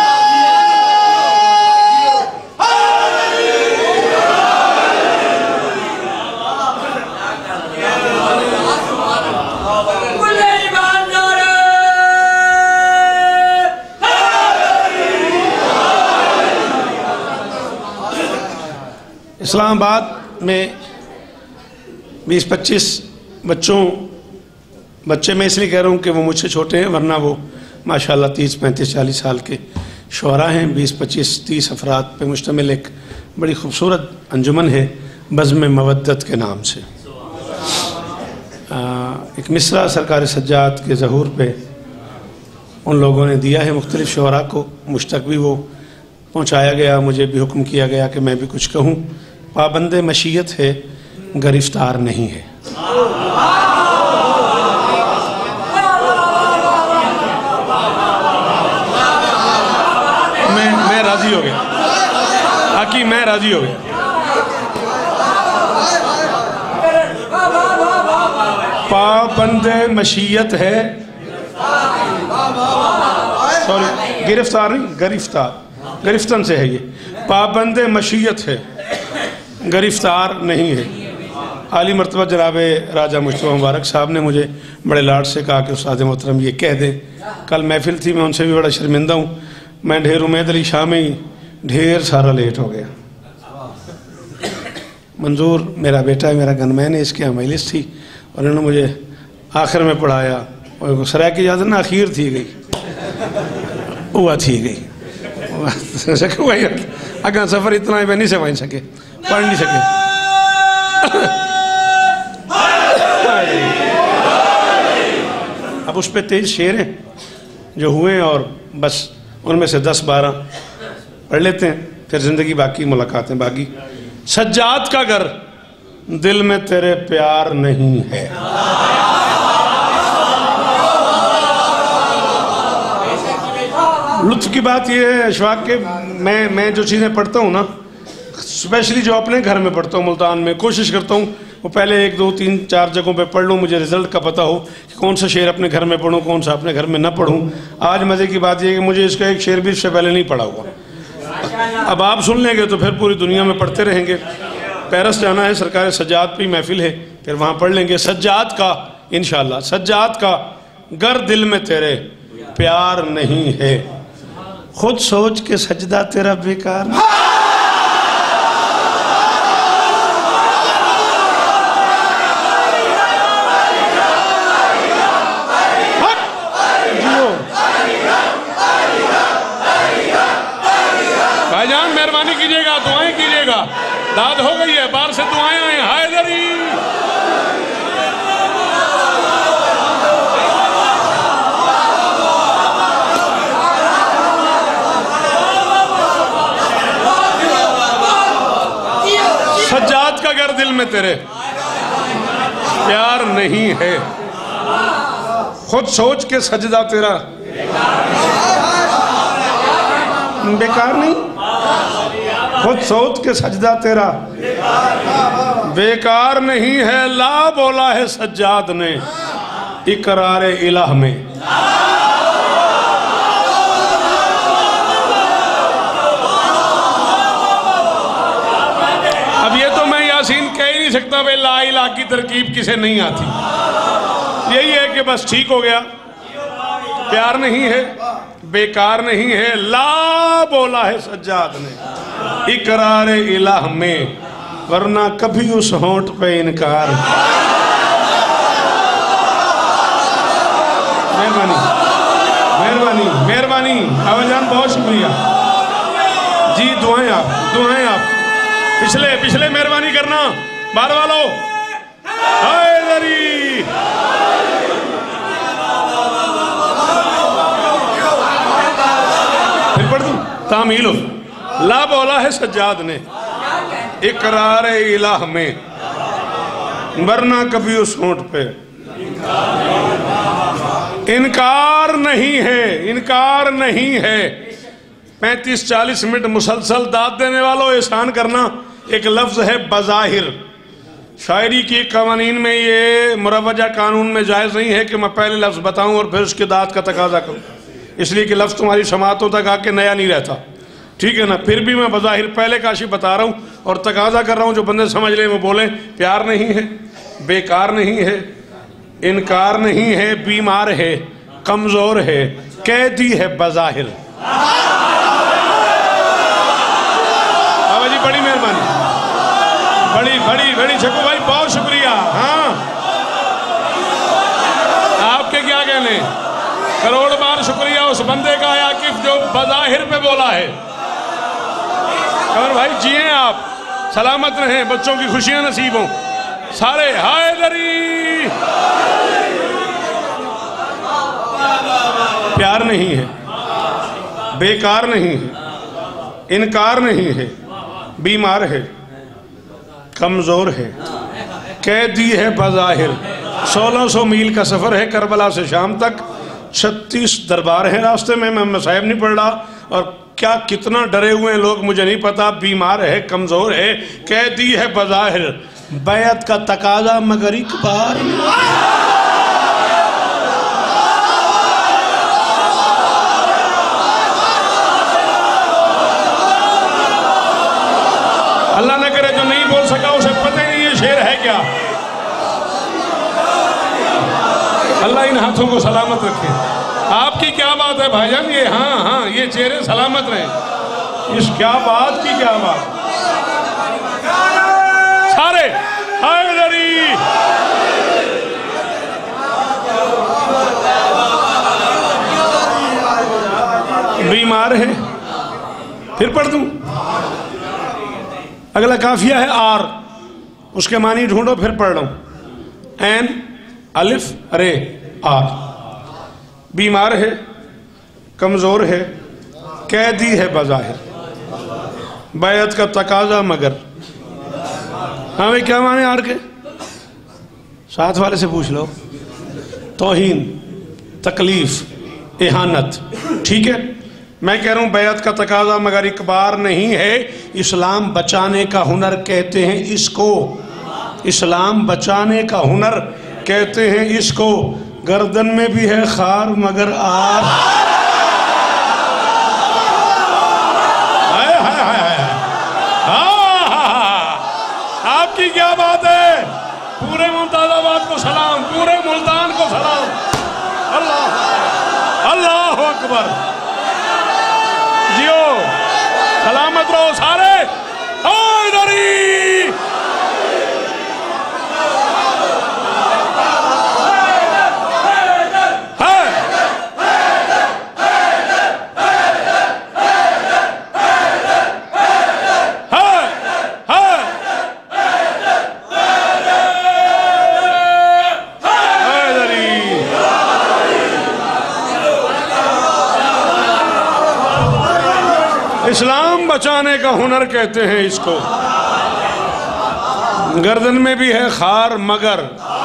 इस्लामाबाद में बीस पच्चीस बच्चों बच्चे मैं इसलिए कह रहा हूँ कि वो मुझसे छोटे हैं, वरना वो माशाल्लाह तीस पैंतीस चालीस साल के शुअरा हैं। बीस पच्चीस तीस अफराद पे मुश्तमिल एक बड़ी खूबसूरत अंजुमन है बज़्म मवद्दत के नाम से। आ, एक मिसरा सरकार सज्जाद के ज़हूर पे उन लोगों ने दिया है मुख्तलिफ शुअरा को, मुझ तक भी वो पहुँचाया गया, मुझे भी हुक्म किया गया कि मैं भी कुछ कहूँ। पाबंद मशीयत है, गिरफ्तार नहीं है। मैं मैं राजी हो गया, आकी मैं राजी हो गया। पाबंद मशीयत है, सॉरी गिरफ्तार नहीं, गिरफ्तार गिरफ्तन से है ये। पाबंद मशीयत है, गिरफ्तार नहीं है। आली मरतबा जनाब राजा मुश्तबा मुबारक साहब ने मुझे बड़े लाड से कहा कि उस्ताद मोहतरम ये कह दें। कल महफिल थी, मैं उनसे भी बड़ा शर्मिंदा हूँ। मैं ढेर उम्मीद अली शाह में ही ढेर सारा लेट हो गया। मंजूर मेरा बेटा है, मेरा गनमैन है, इसकी यहाँ मजलिस थी और इन्होंने मुझे आखिर में पढ़ाया और सराय की इजाज़त ना आखिर थी गई हुआ थी गई अगर सफ़र इतना ही नहीं समझ सके, पढ़ नहीं सके। अब उस पर तेईस शेर हैं जो हुए और बस उनमें से दस बारह पढ़ लेते हैं, फिर जिंदगी बाकी मुलाकातें बाकी। सज्जाद का घर दिल में तेरे प्यार नहीं है। लुत्फ की बात यह है अशफाक के मैं मैं जो चीज़ें पढ़ता हूँ ना, स्पेशली जो अपने घर में पढ़ता हूँ मुल्तान में, कोशिश करता हूँ वो पहले एक दो तीन चार जगहों पे पढ़ लूँ, मुझे रिजल्ट का पता हो कि कौन सा शेर अपने घर में पढ़ूँ, कौन सा अपने घर में ना पढ़ूँ। आज मज़े की बात यह है कि मुझे इसका एक शेर भी इससे पहले नहीं पढ़ा हुआ। अब आप सुन लेंगे तो फिर पूरी दुनिया में पढ़ते रहेंगे। पेरिस जाना है, सरकार सज्जाद पे महफिल है, फिर वहाँ पढ़ लेंगे। सज्जाद का इंशाअल्लाह, सज्जाद का गर दिल में तेरे प्यार नहीं है, खुद सोच के सजदा तेरा बेकार। भाईजान मेहरबानी कीजिएगा, दुआएं कीजिएगा, दाद हो गई है, बाहर से दुआएं आए। हैदरी सज्जाद का घर दिल में तेरे प्यार नहीं है, खुद सोच के सजदा तेरा बेकार नहीं, खुद सोच के सजदा तेरा बेकार नहीं है। ला बोला है सज्जाद ने इकरार इलाह में। अब ये तो मैं यासीन कह ही नहीं सकता भाई ला इलाह की तरकीब किसे नहीं आती। यही है कि बस ठीक हो गया, प्यार नहीं है, बेकार नहीं है। ला बोला है सज्जाद ने इकरार इलाह में, वरना कभी उस होंठ पे इनकार। मेहरबानी मेहरबानी मेहरबानी आवाजान, बहुत शुक्रिया जी। दुआएं आप दुआएं आप पिछले पिछले मेहरबानी करना बार वालों। हैदरी फिर पढ़ दूं तामील हो। ला बोला है सज्जाद ने इकरार इलाह में, वरना कभी उस होंठ पे इनकार नहीं है, इनकार नहीं है। पैंतीस चालीस मिनट मुसलसल दाद देने वालों एहसान करना एक लफ्ज़ है बज़ाहिर। शायरी के कवानीन में ये मुरवजा कानून में जायज़ नहीं है कि मैं पहले लफ्ज़ बताऊं और फिर उसके दाद का तकाजा करूं, इसलिए कि लफ्ज़ तुम्हारी समातों तक आके नया नहीं रहता, ठीक है ना। फिर भी मैं बज़ाहिर पहले काशी बता रहा हूँ और तकाजा कर रहा हूँ, जो बंदे समझ ले वो बोलें। प्यार नहीं है, बेकार नहीं है, इनकार नहीं है, बीमार है, कमज़ोर है, कैदी है बज़ाहिर। बाबा जी बड़ी मेहरबानी, बड़ी बड़ी बड़ी शकू भाई, बहुत शुक्रिया। हाँ आपके क्या कहने, करोड़ बार शुक्रिया उस बंदे का आकिफ जो बज़ाहिर पे बोला है। और भाई जिए आप, सलामत रहें, बच्चों की खुशियां नसीब हों सारे। हैदरी प्यार नहीं है, बेकार नहीं है, इनकार नहीं है, बीमार है, कमजोर है, कैदी है बज़ाहिर। सोलह सौ मील का सफर है करबला से शाम तक, छत्तीस दरबार हैं रास्ते में, मैं मसाइब नहीं पढ़ रहा। और क्या कितना डरे हुए हैं लोग मुझे नहीं पता। बीमार है, कमजोर है, कैदी है बज़ाहिर, बैत का तकाजा मगर एक बार। अल्लाह न करे जो नहीं बोल सका उसे पता ही नहीं ये शेर है क्या। अल्लाह इन हाथों को सलामत रखे। आपकी क्या बात है भाईजान, ये हाँ हाँ ये चेहरे सलामत रहे। इस क्या बात की क्या बात। सारे हैदरी बीमार है। फिर पढ़ दूं, अगला काफिया है आर, उसके मानी ढूंढो, फिर पढ़ लो। एन अलिफ रे आर। बीमार है, कमजोर है, कैदी है बज़ाहिर, बैत का तकाजा मगर। हाँ भाई क्या माने आर के, साथ वाले से पूछ लो। तौहीन, तकलीफ, इहानत, ठीक है। मैं कह रहा हूं बैत का तकाजा मगर इकबार नहीं है। इस्लाम बचाने का हुनर कहते हैं इसको, इस्लाम बचाने का हुनर कहते हैं इसको। गर्दन में भी है खार मगर आर। हाय हाय हाय, आपकी क्या बात है। पूरे मुल्तानाबाद को सलाम, पूरे मुल्तान को सलाम। अल्लाह अल्लाह अकबर। जियो सलामत रहो सारे। हैदरी इस्लाम बचाने का हुनर कहते हैं इसको। गर्दन में भी है खार मगर।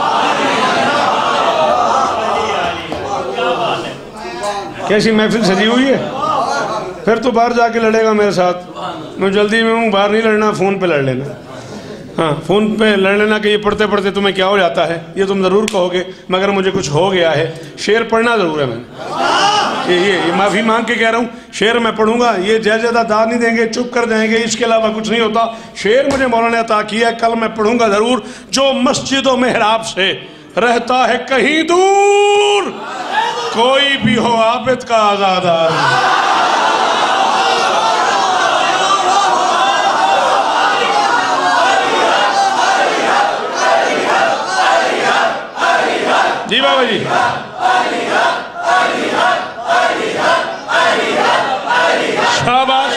कैसी महफिल सजी हुई है। फिर तो बाहर जाके लड़ेगा मेरे साथ। मैं जल्दी में हूँ, बाहर नहीं लड़ना, फ़ोन पे लड़ लेना। हाँ फ़ोन पे लड़ लेना कि ये पढ़ते पढ़ते तुम्हें क्या हो जाता है, ये तुम ज़रूर कहोगे मगर मुझे कुछ हो गया है। शेर पढ़ना ज़रूर है मैंने, ये ये, ये माफ़ी मांग के कह रहा हूँ। शेर मैं पढ़ूंगा, ये जय ज़्यादा दाद नहीं देंगे, चुप कर जाएंगे, इसके अलावा कुछ नहीं होता। शेर मुझे मौलाना ने अता किया, कल मैं पढ़ूंगा ज़रूर। जो मस्जिद व मेहराब से रहता है कहीं दूर, कोई भी हो आबिद का आज़ादार। जी बाबा जी। शाबाश।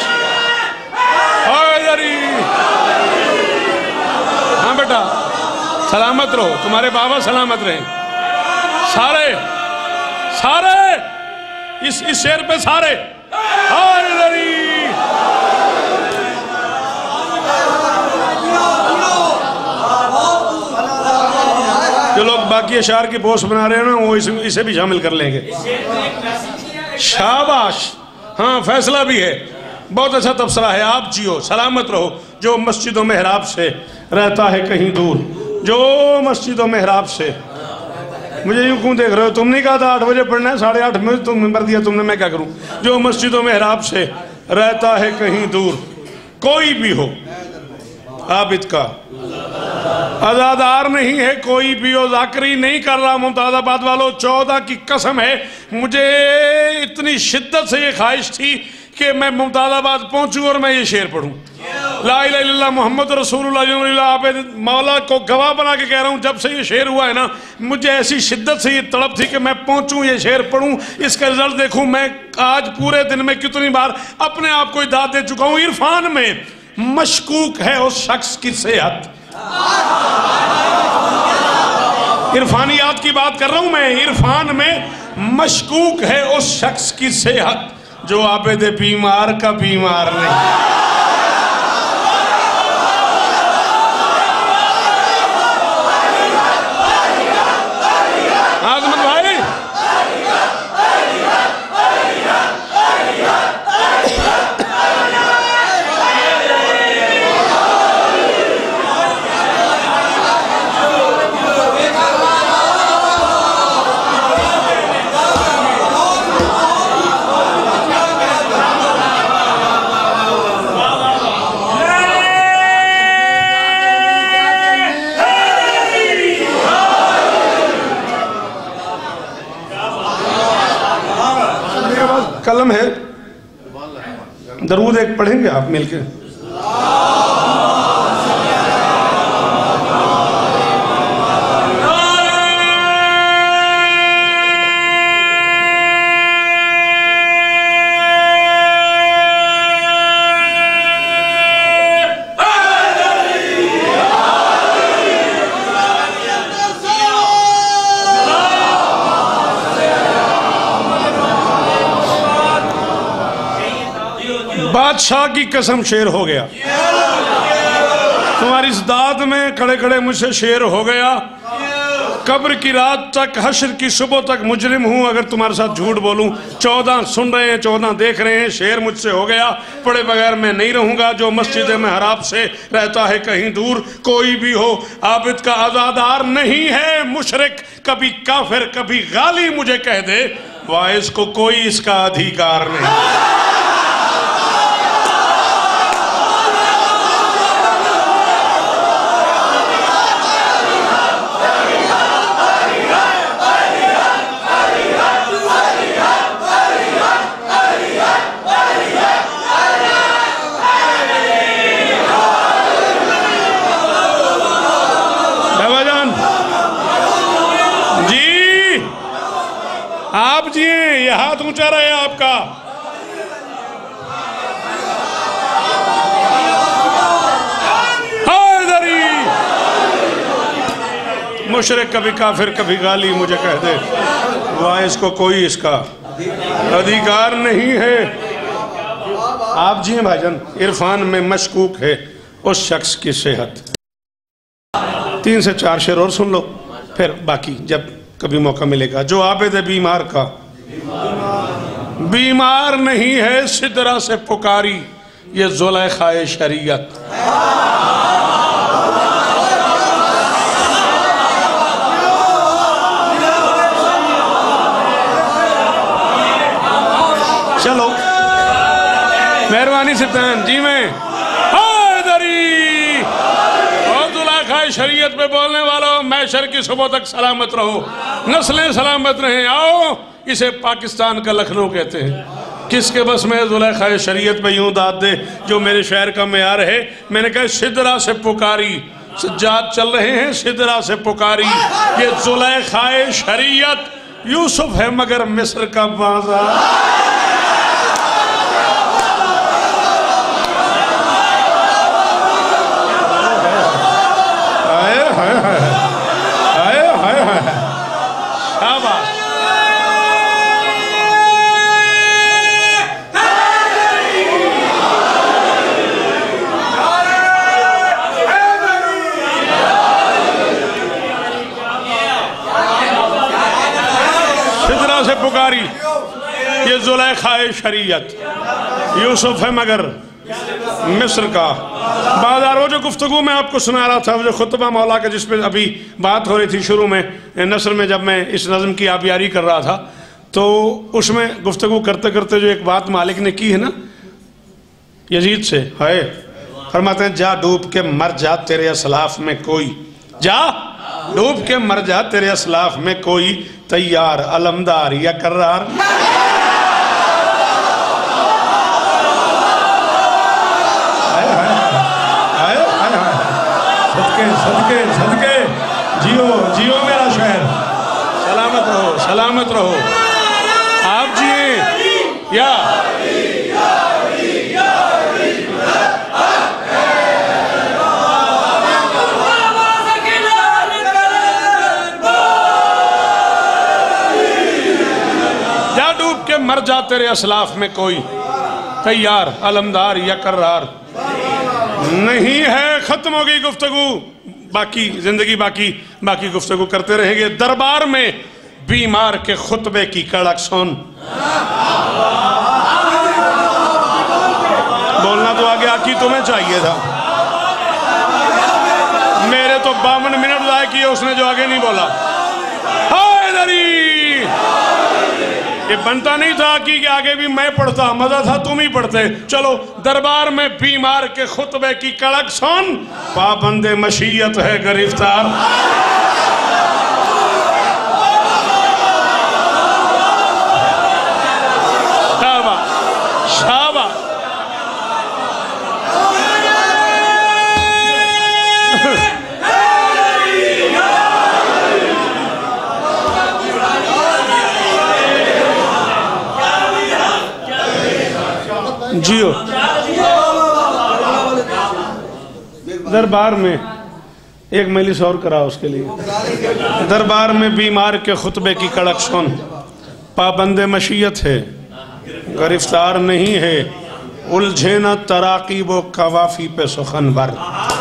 हाँ बेटा सलामत रहो, तुम्हारे बाबा सलामत रहे। सारे सारे इस इस शेर पे सारे। जो लोग बाकी अशार की पोस्ट बना रहे हैं ना, वो इस, इसे भी शामिल कर लेंगे। शाबाश। हाँ फैसला भी है, बहुत अच्छा तबसरा है। आप जियो सलामत रहो जो मस्जिदों मेहराब से रहता है कहीं दूर, जो मस्जिदों मेहराब से। मुझे यूं क्यों देख रहे हो? तुम नहीं कहा था आठ बजे पढ़ना है, साढ़े आठ में तुम नंबर दिया तुमने, मैं क्या करूं? जो मस्जिदों मेहराब से रहता है कहीं दूर, कोई भी हो आबिद का अज़ादार नहीं है कोई भी हो। जाकरी नहीं कर रहा मुमताज़ाबाद वालों, चौदह की कसम है मुझे इतनी शिद्दत से ये ख्वाहिश थी कि मैं मुमताज़ाबाद पहुंचूं और मैं ये शेर पढ़ूं, ला इलाहा इल्लल्लाह मोहम्मद रसूलुल्लाह। आप मौला को गवाह बना के कह रहा हूं, जब से ये शेर हुआ है ना, मुझे ऐसी शिद्दत से ये तड़प थी कि मैं पहुंचूं, ये शेर पढ़ूं, इसका रिजल्ट देखूं। मैं आज पूरे दिन में कितनी बार अपने आप को दाद दे चुका हूं। इरफान में मशकूक है उस शख्स की सेहत, इरफानियात की बात कर रहा हूं मैं। इरफान में मशकूक है उस शख्स की सेहत जो आबिद बीमार का बीमार नहीं। आजमत भाई कलम है, दरूद एक पढ़ेंगे आप मिलके? बादशाह की कसम शेर हो गया, तुम्हारी इस दाद में खड़े खड़े मुझसे शेर हो गया। कब्र की रात तक हश्र की सुबह तक मुजरिम हूं अगर तुम्हारे साथ झूठ बोलूं। चौदह सुन रहे हैं, चौदह देख रहे हैं, शेर मुझसे हो गया, पढ़े बगैर मैं नहीं रहूंगा। जो मस्जिद मेहराब से रहता है कहीं दूर, कोई भी हो आबिद का अज़ादार नहीं है मुशरिक, कभी काफिर कभी गाली मुझे कह दे, वाइस को कोई इसका अधिकार नहीं। आप जी ये हाथ ऊंचा रहे आपका। मुशरिक कभी काफिर कभी गाली मुझे कह दे, वाइस को कोई इसका अधिकार नहीं है। आप जी भाईजान, इरफान में मशकूक है उस शख्स की सेहत। तीन से चार शेर और सुन लो, फिर बाकी जब कभी मौका मिलेगा। जो आबिद बीमार का बीमार नहीं है सिदरा से पुकारी, ये ज़ुलेख़ाए शरीयत। चलो मेहरबानी से जी मैं शरीयत पे बोलने वालों, मैशर की सुबह तक सलामत रहो, नस्लें सलामत रहें। आओ, इसे पाकिस्तान का लखनऊ कहते हैं। किसके बस में ज़ुलेख़ाए शरीयत पे यूं दाद दे जो मेरे शहर का मेयार है। मैंने कहा सिदरा से पुकारी, सज्जाद चल रहे हैं, सिदरा से पुकारी, ये ज़ुलेख़ाए शरीयत। यूसुफ है मगर मिस्र का बाज़ार। से पुकारी, ये ज़ुलेख़ाए शरीयत। यूसुफ है मगर मिस्र का बाजार। वो जो गुफ्तगू मैं आपको सुना रहा था, वो जो खुतबा मौला का जिस पे अभी बात हो रही थी शुरू में नसर में, जब मैं इस नज़म की आबियारी कर रहा था, तो उसमें गुफ्तगू करते करते जो एक बात मालिक ने की है ना यजीद से, है फरमाते हैं जा डूब के मर जा तेरे असलाफ में कोई, जा डूब के मर जा तेरे असलाफ में कोई, तैयार अलमदार या कर्रार। सदके सदके सदके जियो जियो मेरा शहर, सलामत रहो सलामत रहो, आप जिए या जा डूब के मर जा तेरे असलाफ में कोई, तैयार अलमदार या कर्रार नहीं है। खत्म हो गई गुफ्तगू, बाकी जिंदगी बाकी बाकी गुफ्तगू करते रहेंगे। दरबार में बीमार के खुतबे की कड़क सुन, बोलना तो आगे आकी तुम्हें चाहिए था, मेरे तो बावन मिनट जाए किए उसने जो आगे नहीं बोला। ये बनता नहीं था कि आगे भी मैं पढ़ता, मजा था तुम ही पढ़ते। चलो दरबार में बीमार के खुतबे की कड़क सुन, पाबंदे मशीयत है गिरफ्तार। शाबा शाबा जियो। दरबार में एक मजलिस और करा उसके लिए। दरबार में बीमार के खुतबे की कड़क सुन, पाबंदे मशीयत है गिरफ्तार नहीं है, उलझे न तराकीब व कवाफी पे सुखन भर,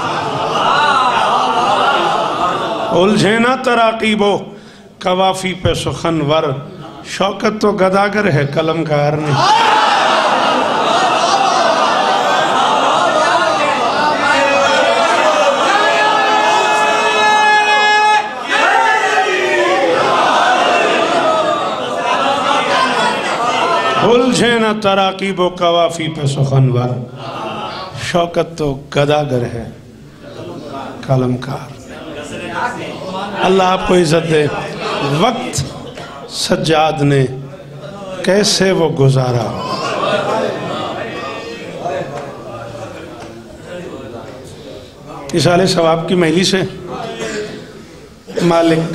उलझे न तराकीब व कवाफी पे सुखन वर। शौकत तो गदागर है कलमकार नहीं, उलझे न तराकीब व कवाफी पे सुखनवर। शौकत तो गदागर है कलमकार। अल्लाह आपको इज्जत दे। वक्त सज्जाद ने कैसे वो गुजारा, इसाले सवाब की महली से मालिक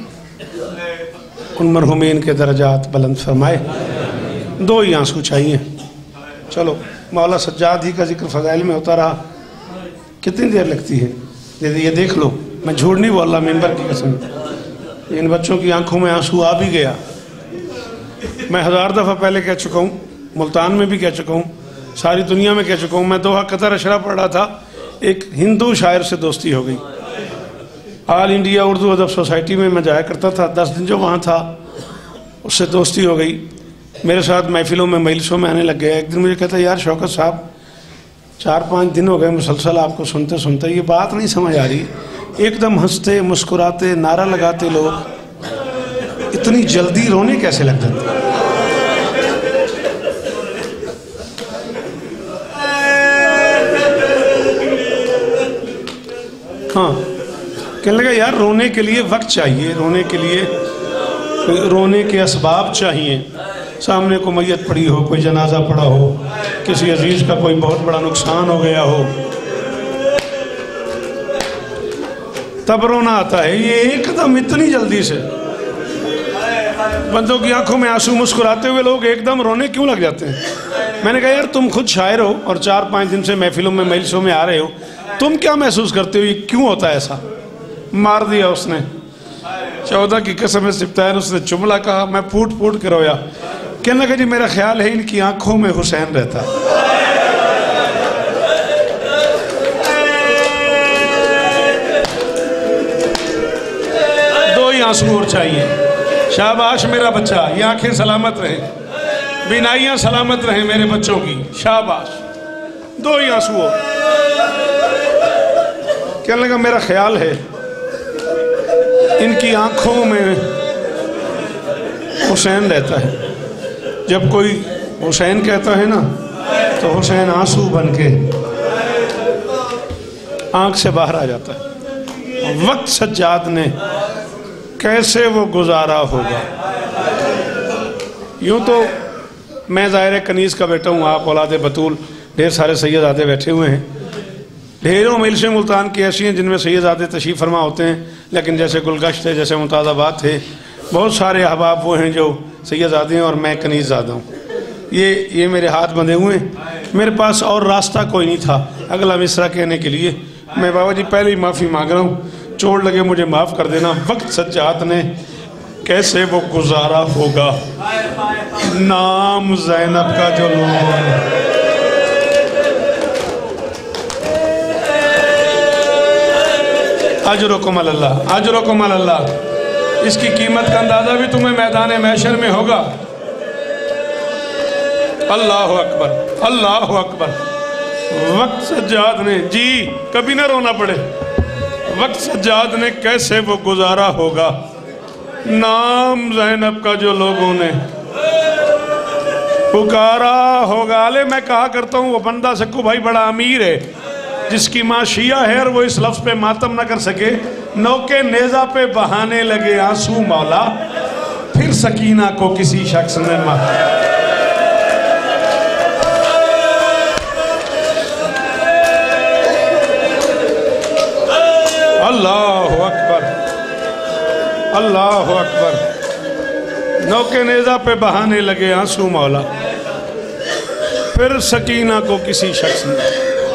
उन मरहुमीन के दर्जात बुलंद फरमाए। दो ही आंसू चाहिए। चलो मौला सज्जाद ही का जिक्र फ़ज़ाइल में होता रहा, कितनी देर लगती है ये देख लो। मैं झूठ नहीं बोल रहा मिंबर की कसम, इन बच्चों की आंखों में आंसू आ भी गया। मैं हज़ार दफ़ा पहले कह चुका हूँ, मुल्तान में भी कह चुका हूँ, सारी दुनिया में कह चुका हूँ। मैं दोहा कतर अशरा पढ़ रहा था, एक हिंदू शायर से दोस्ती हो गई। ऑल इंडिया उर्दू अदब सोसाइटी में मैं जाया करता था, दस दिन जो वहाँ था उससे दोस्ती हो गई। मेरे साथ महफिलों में मजलिसों में आने लग गया। एक दिन मुझे कहता यार शौकत साहब, चार पाँच दिन हो गए मुसलसल आपको सुनते सुनते, ये बात नहीं समझ आ रही, एकदम हंसते मुस्कुराते नारा लगाते लोग, इतनी जल्दी रोने कैसे लग जाते? हाँ, कहने लगा यार रोने के लिए वक्त चाहिए, रोने के लिए रोने के असबाब चाहिए। सामने को मैयत पड़ी हो, कोई जनाजा पड़ा हो, किसी अजीज का कोई बहुत बड़ा नुकसान हो गया हो, तब रोना आता है। ये एकदम इतनी जल्दी से बंदों की आंखों में आंसू, मुस्कुराते हुए लोग एकदम रोने क्यों लग जाते हैं? मैंने कहा यार तुम खुद शायर हो और चार पाँच दिन से महफिलों में मजलिसों में आ रहे हो, तुम क्या महसूस करते हो, ये क्यों होता है ऐसा? मार दिया उसने। चौदह की कसम सिफ्तान उसने जुमला कहा, मैं फूट फूट के रोया। कहने लगा जी मेरा ख्याल है इनकी आंखों में हुसैन रहता। दो ही आंसू और चाहिए। शाबाश मेरा बच्चा, ये आंखें सलामत रहे बिनाइयां सलामत रहे मेरे बच्चों की, शाबाश। दो ही आंसू हो। कहने लगा मेरा ख्याल है इनकी आंखों में हुसैन रहता है। जब कोई हुसैन कहता है ना तो हुसैन आंसू बन के आंख से बाहर आ जाता है। वक्त सज्जाद ने कैसे वो गुजारा होगा। यूं तो मैं ज़ाहिर कनीज़ का बेटा हूँ, आप औलाद बतूल, ढेर सारे सैयदादे बैठे हुए हैं। ढेरों मिलसें मुल्तान की ऐसी हैं जिनमें सैयदादे तशरीफ़ फरमा होते हैं, लेकिन जैसे गुलगश्त है, जैसे मुताज़ाबाद थे, बहुत सारे अहबाब वो हैं जो सैयदादे हैं और मैं कनीज़ादा हूँ। ये ये मेरे हाथ बंधे हुए हैं, मेरे पास और रास्ता कोई नहीं था अगला मिसरा कहने के लिए। मैं बाबा जी पहले ही माफ़ी मांग रहा हूँ, चोट लगे मुझे माफ़ कर देना। वक्त सज्जाद ने कैसे वो गुजारा होगा, नाम ज़ैनब का जो लोगों ने अजरुकुम अल्लाह, अजरुकुम अल्लाह। इसकी कीमत का अंदाजा भी तुम्हें मैदान महशर में होगा। अल्लाह अकबर, अल्लाह अकबर। वक्त सज्जाद ने, जी कभी ना रोना पड़े, वक्त सज्जाद ने कैसे वो गुजारा होगा, नाम ज़ैनब का जो लोगों ने पुकारा होगा। अले मैं कहा करता हूँ वो बंदा सक्कू भाई बड़ा अमीर है जिसकी माँ शिया है और वो इस लफ्ज़ पे मातम न कर सके। नौके नेज़ा पे बहाने लगे आंसू मौला, फिर सकीना को किसी शख्स ने मारा। अल्लाह अकबर, अल्लाह अकबर। नौके नेज़ा पे बहाने लगे आंसू मौला, फिर सकीना को किसी शख्स ने।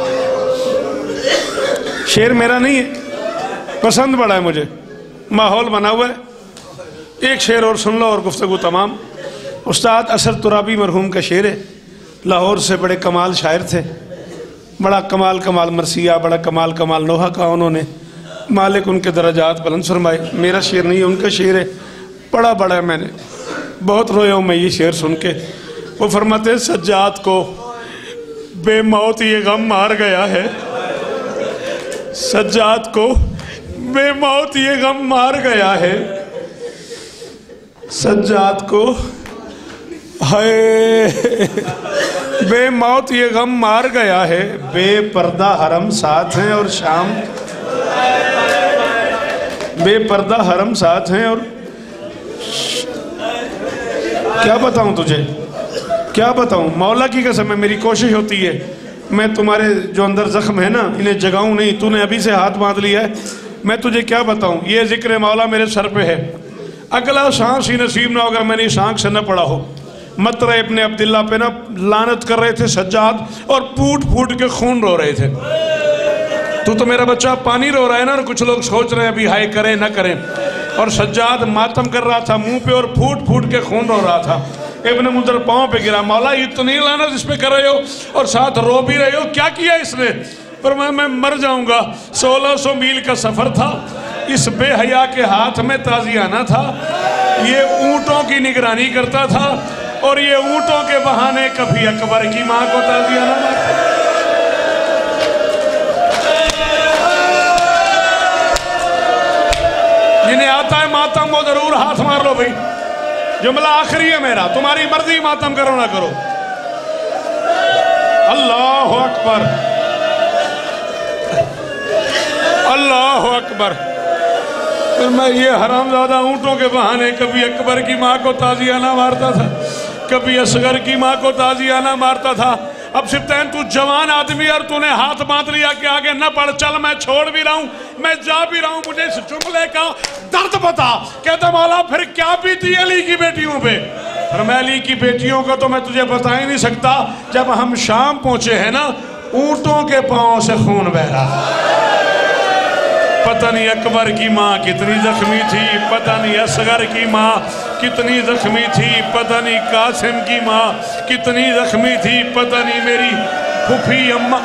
शेर मेरा नहीं है, पसंद बड़ा है मुझे, माहौल बना हुआ है। एक शेर और सुन लो और गुफ्तगू तमाम। उस्ताद असर तुराबी मरहूम का शेर है, लाहौर से बड़े कमाल शायर थे, बड़ा कमाल कमाल मरसिया, बड़ा कमाल कमाल नोहा का उन्होंने, मालिक उनके दर्जात बुलंद फरमाए। मेरा शेर नहीं है, उनका शेर है, पढ़ा बड़ा है मैंने, बहुत रोया हूँ मैं ये शेर सुन के। वो फरमाते हैं सज्जाद को बेमौत ये गम मार गया है, सज्जाद को बेमौत ये गम मार गया है, सज्जाद को हाय बेमौत ये गम मार गया है। बेपर्दा हरम साथ हैं और शाम, बेपर्दा हरम साथ हैं और क्या बताऊं तुझे, क्या बताऊं। मौला की कसम है, मेरी कोशिश होती है मैं तुम्हारे जो अंदर जख्म है ना इन्हें जगाऊं नहीं। तूने अभी से हाथ बांध लिया है, मैं तुझे क्या बताऊं। ये जिक्र मौला मेरे सर पे है, अगला सांस ही नसीब ना हो अगर मैंने इस आंख से न पढ़ा हो। मतरा इब्ने अब्दुल्ला पे ना लानत कर रहे थे सज्जाद और फूट फूट के खून रो रहे थे। तू तो मेरा बच्चा पानी रो रहा है ना, और कुछ लोग सोच रहे हैं अभी हाय करें ना करें, और सज्जाद मातम कर रहा था मुंह पे और फूट फूट के खून रो रहा था। इब्ने मुदर पाँव पे गिरा, मौला ये तो नहीं लानत इस पे कर रहे हो और साथ रो भी रहे हो, क्या किया इसने। पर मैं मैं मर जाऊंगा। सोलह सौ मील का सफर था, इस बेहया के हाथ में ताजियाना था, ये ऊंटों की निगरानी करता था और ये ऊंटों के बहाने कभी अकबर की माँ को ताजियाना मारता। जिन्हें आता है मातम वो जरूर हाथ मार लो भाई, जुमला आखिरी है मेरा, तुम्हारी मर्जी मातम करो ना करो। अल्लाह अकबर, अल्लाह अकबर। फिर मैं ये हरामजादा ऊंटों के बहाने कभी अकबर की माँ को ताजियाना मारता था, कभी असगर की माँ को ताजियाना मारता था। अब सिप्तैन तू जवान आदमी और तूने हाथ बांध लिया कि आगे न पढ़, चल मैं छोड़ भी रहा हूं, मैं जा भी रहा हूं, मुझे इस जुमले का दर्द बता। कहता मौला फिर क्या बीती अली की बेटियों पे। और मैं अली की बेटियों को तो मैं तुझे बता ही नहीं सकता। जब हम शाम पहुंचे हैं ना, ऊंटों के पांव से खून बह रहा। पता नहीं अकबर की माँ कितनी जख्मी थी, पता नहीं असगर की माँ कितनी जख्मी थी, पता नहीं कासिम की माँ कितनी जख्मी थी, पता नहीं मेरी फूफी अम्मा।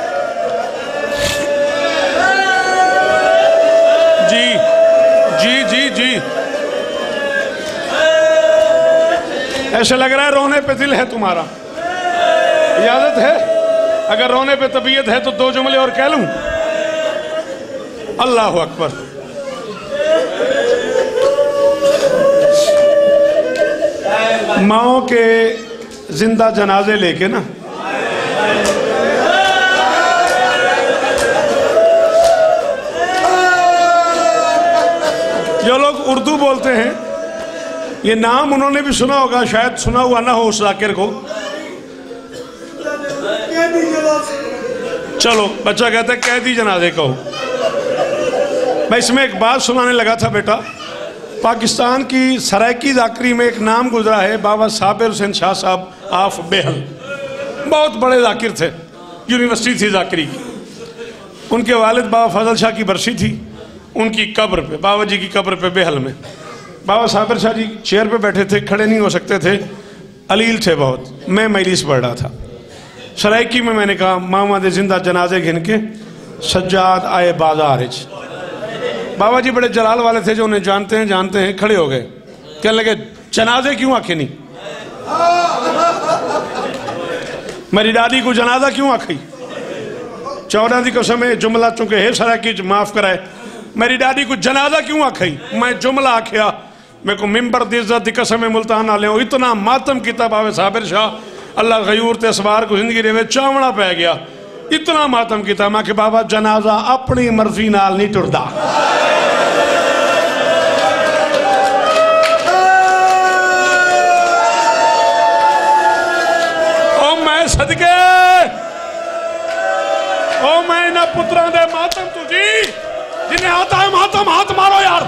जी जी जी जी ऐसे लग रहा है रोने पे दिल है तुम्हारा, इजाजत है? अगर रोने पे तबीयत है तो दो जुमले और कह लूं? अल्लाह अकबर। माओ के जिंदा जनाजे लेके ना जो लोग उर्दू बोलते हैं, ये नाम उन्होंने भी सुना होगा, शायद सुना हुआ ना हो उस जाकिर को। चलो बच्चा कहता है कैदी जनाजे कहो। मैं इसमें एक बात सुनाने लगा था बेटा, पाकिस्तान की सरायकी जाकरी में एक नाम गुजरा है, बाबा साबिर हुसैन शाह साहब आफ बेहल, बहुत बड़े जाकिर थे, यूनिवर्सिटी थी जाकरी की। उनके वालिद बाबा फजल शाह की बरसी थी, उनकी कब्र पे, बाबा जी की कब्र पे बेहल में बाबा साबिर शाह जी चेयर पे बैठे थे, खड़े नहीं हो सकते थे, अलील थे बहुत। मैं मजलिस पढ़ रहा था सरायकी में, मैंने कहा मामा दे जिंदा जनाजे घिन के सज्जाद आए बाजार। बाबा जी बड़े जलाल वाले थे, जो उन्हें जानते हैं जानते हैं, खड़े हो गए, कहने लगे जनाजे क्यों आखे नहीं? मेरी दादी को जनाजा क्यों आखी? चौदह दी कसम है जुमला चुके है सरायकी माफ कराए, मेरी दादी को जनाजा क्यों आखी? मैं जुमला आखिया, मेरे को मिंबर दी इज्जत दी कसम है मुल्तान आले हो, इतना मातम किताब आवे साबिर शाह अल्लाह गयूर ते सवार को जिंदगी दे चावना पै गया, इतना मातम किताब। मैं कि बाबा जनाजा अपनी मर्जी नाल नहीं टुरदा। ओ मैं सदके, ओ मैं इन्हां पुत्रां दे मातम तुझी जिन्हें आता है मातम, हाथ मारो यार।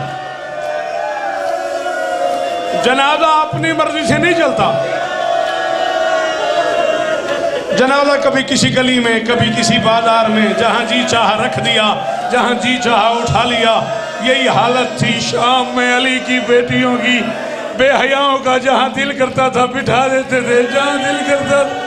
जनाजा अपनी मर्जी से नहीं चलता। जनाजा कभी किसी गली में, कभी किसी बाजार में, जहां जी चाह रख दिया, जहां जी चाह उठा लिया। यही हालत थी शाम में अली की बेटियों की, बेहयाओं का, जहां दिल करता था बिठा देते थे, जहां दिल करता था।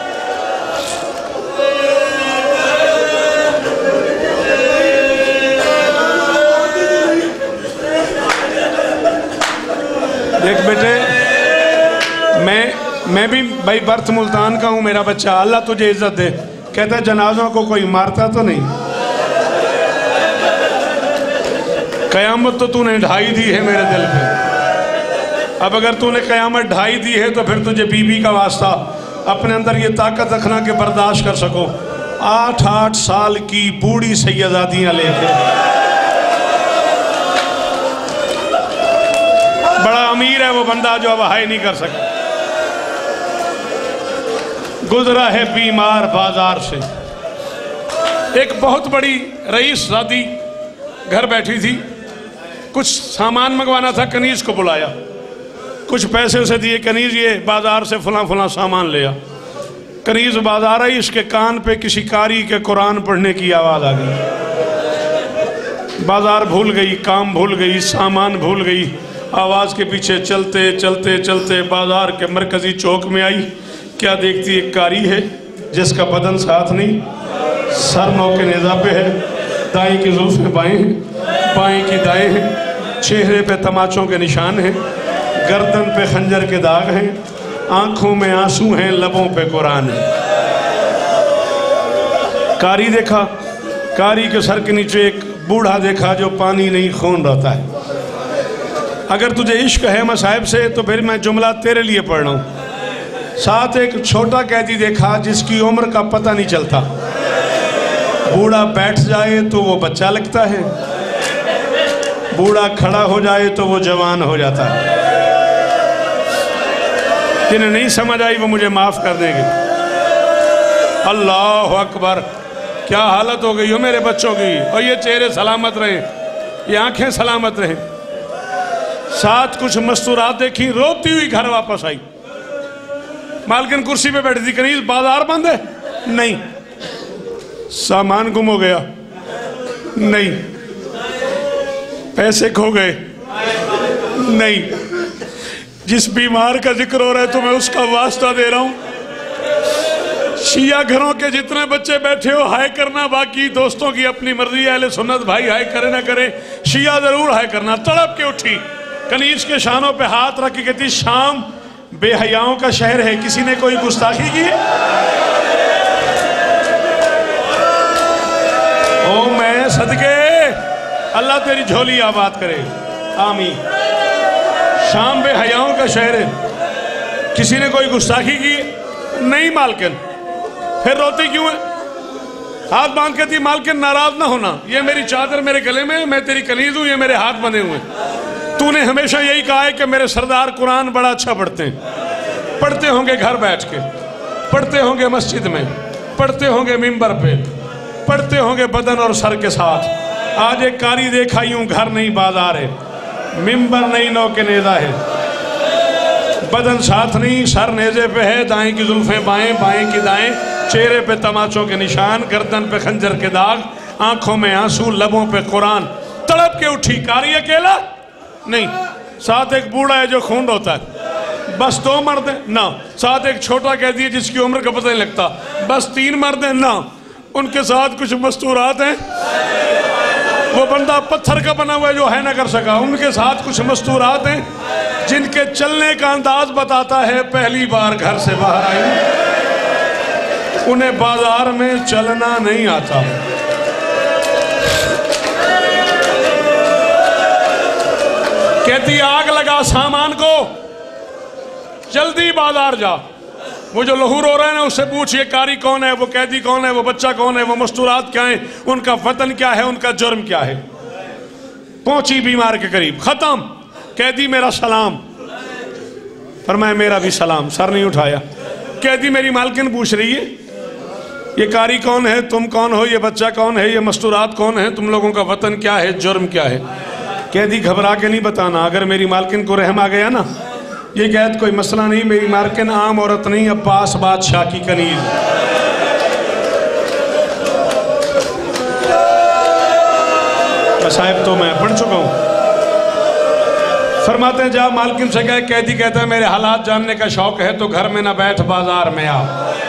देख बेटे, मैं मैं भी भाई बर्थ मुल्तान का हूँ, मेरा बच्चा, अल्लाह तुझे इज्जत दे, कहता है जनाजों को कोई मारता तो नहीं? कयामत तो तूने ढाई दी है मेरे दिल पे। अब अगर तूने कयामत ढाई दी है तो फिर तुझे बीबी का वास्ता अपने अंदर ये ताकत रखना कि बर्दाश्त कर सको। आठ आठ साल की बूढ़ी सैयदादियाँ लेके, बड़ा अमीर है वो बंदा जो अब हाय नहीं कर सकता, गुजरा है बीमार बाजार से। एक बहुत बड़ी रईस शादी घर बैठी थी, कुछ सामान मंगवाना था, कनीज को बुलाया, कुछ पैसे उसे दिए, कनीज ये बाजार से फला फला सामान ले आ। कनीज बाजार आई, इसके कान पे किसी कारी के कुरान पढ़ने की आवाज आ गई। बाजार भूल गई, काम भूल गई, सामान भूल गई, आवाज के पीछे चलते चलते चलते बाजार के मरकजी चौक में आई। क्या देखती एक कारी है जिसका बदन साथ नहीं, सर नौ के नेजा पे है, दाएं की जुल्फे बाएं हैं, बाएं की दाएं हैं, चेहरे पे तमाचों के निशान हैं, गर्दन पे खंजर के दाग हैं, आंखों में आंसू हैं, लबों पे कुरान है। कारी देखा, कारी के सर के नीचे एक बूढ़ा देखा जो पानी नहीं खून रहता है। अगर तुझे इश्क है मसाहिब से तो फिर मैं जुमला तेरे लिए पढ़ रहा हूँ। साथ एक छोटा कैदी देखा जिसकी उम्र का पता नहीं चलता, बूढ़ा बैठ जाए तो वो बच्चा लगता है, बूढ़ा खड़ा हो जाए तो वो जवान हो जाता है। जिन्हें नहीं समझ आई वो मुझे माफ कर देंगे। अल्लाह अकबर, क्या हालत हो गई हो मेरे बच्चों की। और ये चेहरे सलामत रहे, ये आंखें सलामत रहे। साथ कुछ मस्तूरात देखी, रोती हुई घर वापस आई। मालकिन कुर्सी पे बैठी थी, कनीज बाजार बंद है? नहीं। सामान गुम हो गया? नहीं। पैसे खो गए? नहीं। जिस बीमार का जिक्र हो रहा है तो मैं उसका वास्ता दे रहा हूं। शिया घरों के जितने बच्चे बैठे हो, हाय करना बाकी, दोस्तों की अपनी मर्जी है, अहले सुन्नत भाई हाय करे ना करे, शिया जरूर हाय करना। तड़प के उठी, कनीज के शानों पे हाथ रख के कहती, शाम बेहयाओं का शहर है, किसी ने कोई गुस्ताखी की? ओ मैं सदके, अल्लाह तेरी झोली आबाद करे, आमीन। शाम बेहयाओं का शहर है, किसी ने कोई गुस्ताखी की? नहीं मालकिन। फिर रोती क्यों है? हाथ बांध के थी, मालकिन नाराज ना होना, ये मेरी चादर मेरे गले में, मैं तेरी कनीज हूं, ये मेरे हाथ बंधे हुए। तूने हमेशा यही कहा है कि मेरे सरदार कुरान बड़ा अच्छा पढ़ते हैं। पढ़ते होंगे घर बैठ के, पढ़ते होंगे मस्जिद में, पढ़ते होंगे मिंबर पे, पढ़ते होंगे बदन और सर के साथ। आज एक कारी देखा यूं, घर नहीं बाजार है, मिंबर नहीं नौ के नेजा है, बदन साथ नहीं सर नेजे पे है, दाएं की जुल्फें बाएं, बाएं की दाएं, चेहरे पे तमाचों के निशान, गर्दन पे खंजर के दाग, आंखों में आंसू, लबों पे कुरान। तड़प के उठी, कारी अकेला नहीं, साथ एक बूढ़ा है जो खून होता है, बस दो मर्द हैं ना, साथ एक छोटा कैदी है जिसकी उम्र का पता नहीं लगता, बस तीन मर्द हैं ना, उनके साथ कुछ मस्तूरात हैं, वो बंदा पत्थर का बना हुआ है जो है ना कर सका, उनके साथ कुछ मस्तूरात हैं जिनके चलने का अंदाज बताता है पहली बार घर से बाहर आई, उन्हें बाजार में चलना नहीं आता। कहती आग लगा सामान को, जल्दी बाजार जा, वो जो लहू रो रहे हैं ना उससे पूछ ये कारी कौन है, वो कैदी कौन है, वो बच्चा कौन है, वो मस्तूरात क्या है, उनका वतन क्या है, उनका जुर्म क्या है। पहुंची बीमार के करीब, खत्म। कैदी मेरा सलाम, फरमाया मेरा भी सलाम, सर नहीं उठाया। कैदी मेरी मालकिन पूछ रही है ये कारी कौन है, तुम कौन हो, ये बच्चा कौन है, ये मस्तूरात कौन है, तुम लोगों का वतन क्या है, जुर्म क्या है। कैदी घबरा के नहीं बताना, अगर मेरी मालकिन को रहम आ गया ना, ये कहत कोई मसला नहीं, मेरी मालकिन आम औरत नहीं, अब्बास बादशाह की कनीज। साहब तो मैं पढ़ चुका हूं। फरमाते हैं जा मालकिन से कहे, कैदी कहता है मेरे हालात जानने का शौक है तो घर में ना बैठ, बाजार में आ।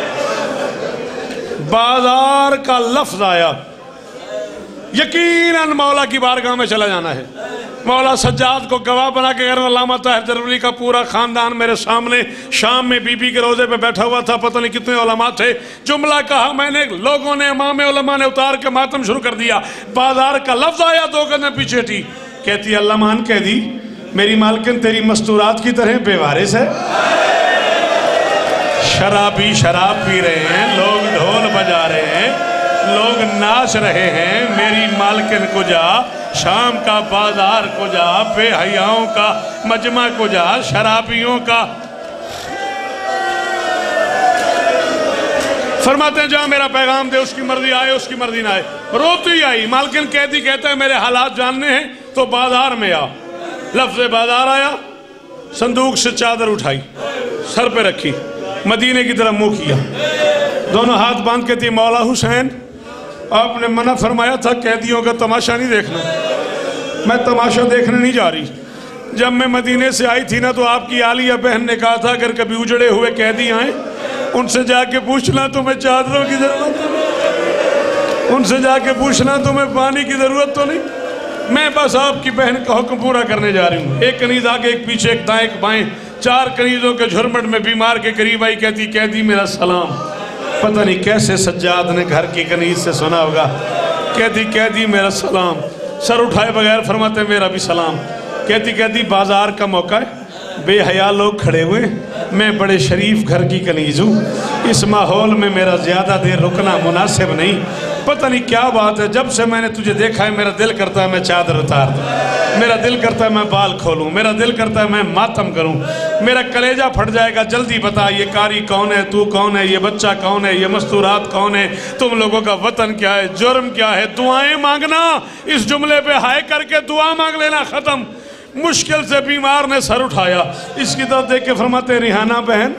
बाजार का लफ्ज आया, यकीनन मौला की बारगाह में चला जाना है। मौला सज्जाद को गवाह बना के कह रहा, अल्लामा ताहिर जरवली का पूरा खानदान मेरे सामने शाम में बीबी के रोजे पे बैठा हुआ था, पता नहीं कितने उलमा थे। जुमला कहा मैंने, लोगों ने, इमाम उलमा ने उतार के मातम शुरू कर दिया। बाजार का लफ्ज आया, दो कदम पीछे थी। कहती अल्लाह मान कह दी मेरी मालकिन तेरी मस्तूरात की तरह बेवारिस है। शराबी शराब पी रहे हैं, लोग ढोल बजा रहे हैं, लोग नाच रहे हैं, मेरी मालकिन को जा, शाम का बाजार को जा, बेहयाओं का मजमा को जा, शराबियों का। फरमाते हैं जा मेरा पैगाम दे, उसकी मर्जी आए उसकी मर्जी ना आए। रोती आई। मालकिन कैदी कहता है मेरे हालात जानने हैं तो बाजार में आ। लफ्ज़ बाजार आया, संदूक से चादर उठाई, सर पे रखी, मदीने की तरफ मुंह किया, दोनों हाथ बांध के थी मौला हुसैन आपने मना फरमाया था कैदियों का तमाशा नहीं देखना, मैं तमाशा देखने नहीं जा रही। जब मैं मदीने से आई थी ना तो आपकी आलिया बहन ने कहा था अगर कभी उजड़े हुए कैदी आए उनसे जाके पूछना तुम्हें चादरों की जरूरत तो नहीं, उनसे जाके पूछना तुम्हें पानी की जरूरत तो नहीं। मैं बस आपकी बहन का हुक्म पूरा करने जा रही हूँ। एक कनीज आगे, एक पीछे, एक दाएं, एक बाएं, चार कनीजों के झुरमट में बीमार के करीब आई। कहती कैदी मेरा सलाम। पता नहीं कैसे सज्जाद ने घर की कनीज से सुना होगा। कहती कैदी मेरा सलाम। सर उठाए बगैर फरमाते मेरा भी सलाम। कहती कहती बाजार का मौका है, बेहया लोग खड़े हुए, मैं बड़े शरीफ घर की कनीज हूँ, इस माहौल में मेरा ज़्यादा देर रुकना मुनासिब नहीं। पता नहीं क्या बात है, जब से मैंने तुझे देखा है मेरा दिल करता है मैं चादर उतार दूँ, मेरा दिल करता है मैं बाल खोलूँ, मेरा दिल करता है मैं मातम करूँ, मेरा कलेजा फट जाएगा। जल्दी बता ये कारी कौन है, तू कौन है, ये बच्चा कौन है, ये मस्तूरात कौन है, तुम लोगों का वतन क्या है, जुर्म क्या है। दुआएं मांगना, इस जुमले पे हाय करके दुआ मांग लेना, ख़त्म। मुश्किल से बीमार ने सर उठाया, इसकी तरफ देख के फरमाते रिहाना बहन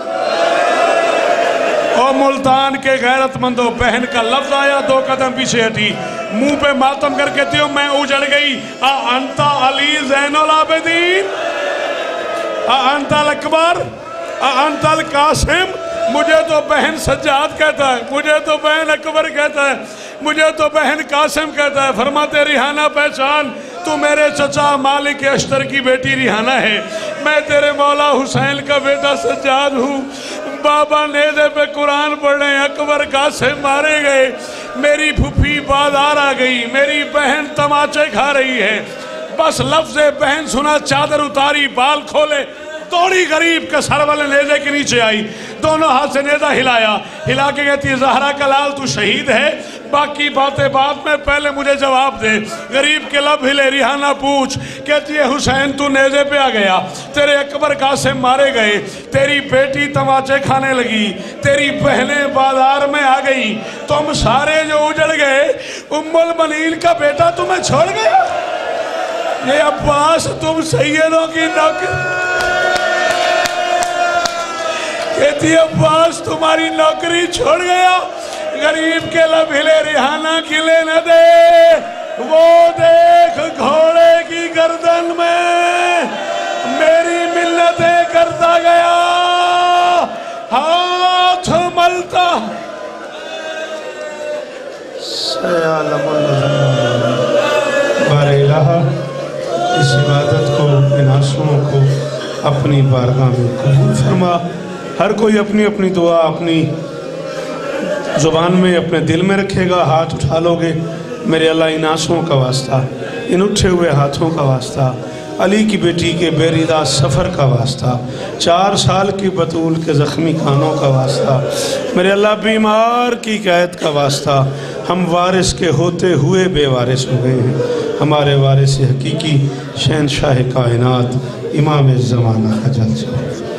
और मुल्तान के गैरतमंदों, बहन का लफ्ज आया, दो कदम पीछे हटी, मुंह पे मातम कर कहती हूँ मैं उजड़ गई। आ अंता अली ज़ैनुल आबिदीन, आ अंतल अकबर, आ अंतल कासिम। मुझे तो बहन सज्जाद कहता है, मुझे तो बहन अकबर कहता है, मुझे तो बहन कासिम कहता है। फरमाते रिहाना पहचान, तू मेरे चचा मालिक अश्तर की बेटी रिहाना है। मैं तेरे मौला हुसैन का बेटा सज्जाद हूँ। बाबा नेज़े पे कुरान पढ़ने अकबर कासिम मारे गए, मेरी फूफी बाजार आ गई, मेरी बहन तमाचे खा रही है। बस लफ्ज़ बहन सुना, चादर उतारी, बाल खोले, दौड़ी गरीब के सर वाले नेज़े के नीचे आई, दोनों हाथ से नेज़ा हिलाया, हिला के कहती है ज़हरा का लाल तू शहीद है, बाकी बातें बाद में, पहले मुझे जवाब दे। गरीब के लब हिले, रिहाना पूछ, कहती है हुसैन तू नेज़े पे आ गया, तेरे अकबर कासिम मारे गए, तेरी बेटी तमाचे खाने लगी, तेरी बहनें बाजार में आ गई, तुम सारे जो उजड़ गए, उम्मुल मनीन का बेटा तुम्हें छोड़ गया। ये अब्बास तुम सैयदों की नौकरी, कहती है अब्बास तुम्हारी नौकरी छोड़ गया। गरीब के लब हिले, रिहाना खिले न दे, वो देख घोड़े की गर्दन में मेरी मिन्नतें करता गया, हाथ मलता। बारे इलाहा, इस इबादत को, इन आंसुओं को अपनी बारगाह में कबूल फरमा। हर कोई अपनी अपनी दुआ अपनी ज़ुबान में, अपने दिल में रखेगा। हाथ उठा लोगे, मेरे अल्लाह इन आंसुओं का वास्ता, इन उठे हुए हाथों का वास्ता, अली की बेटी के बेरिदा सफ़र का वास्ता, चार साल की बतूल के ज़ख्मी कानों का वास्ता, मेरे अल्लाह बीमार की कैद का वास्ता। हम वारिस के होते हुए बेवारिस हो गए हैं। हमारे वारिस हकीकी शहनशाह कायनात इमाम ज़माना का जलसा।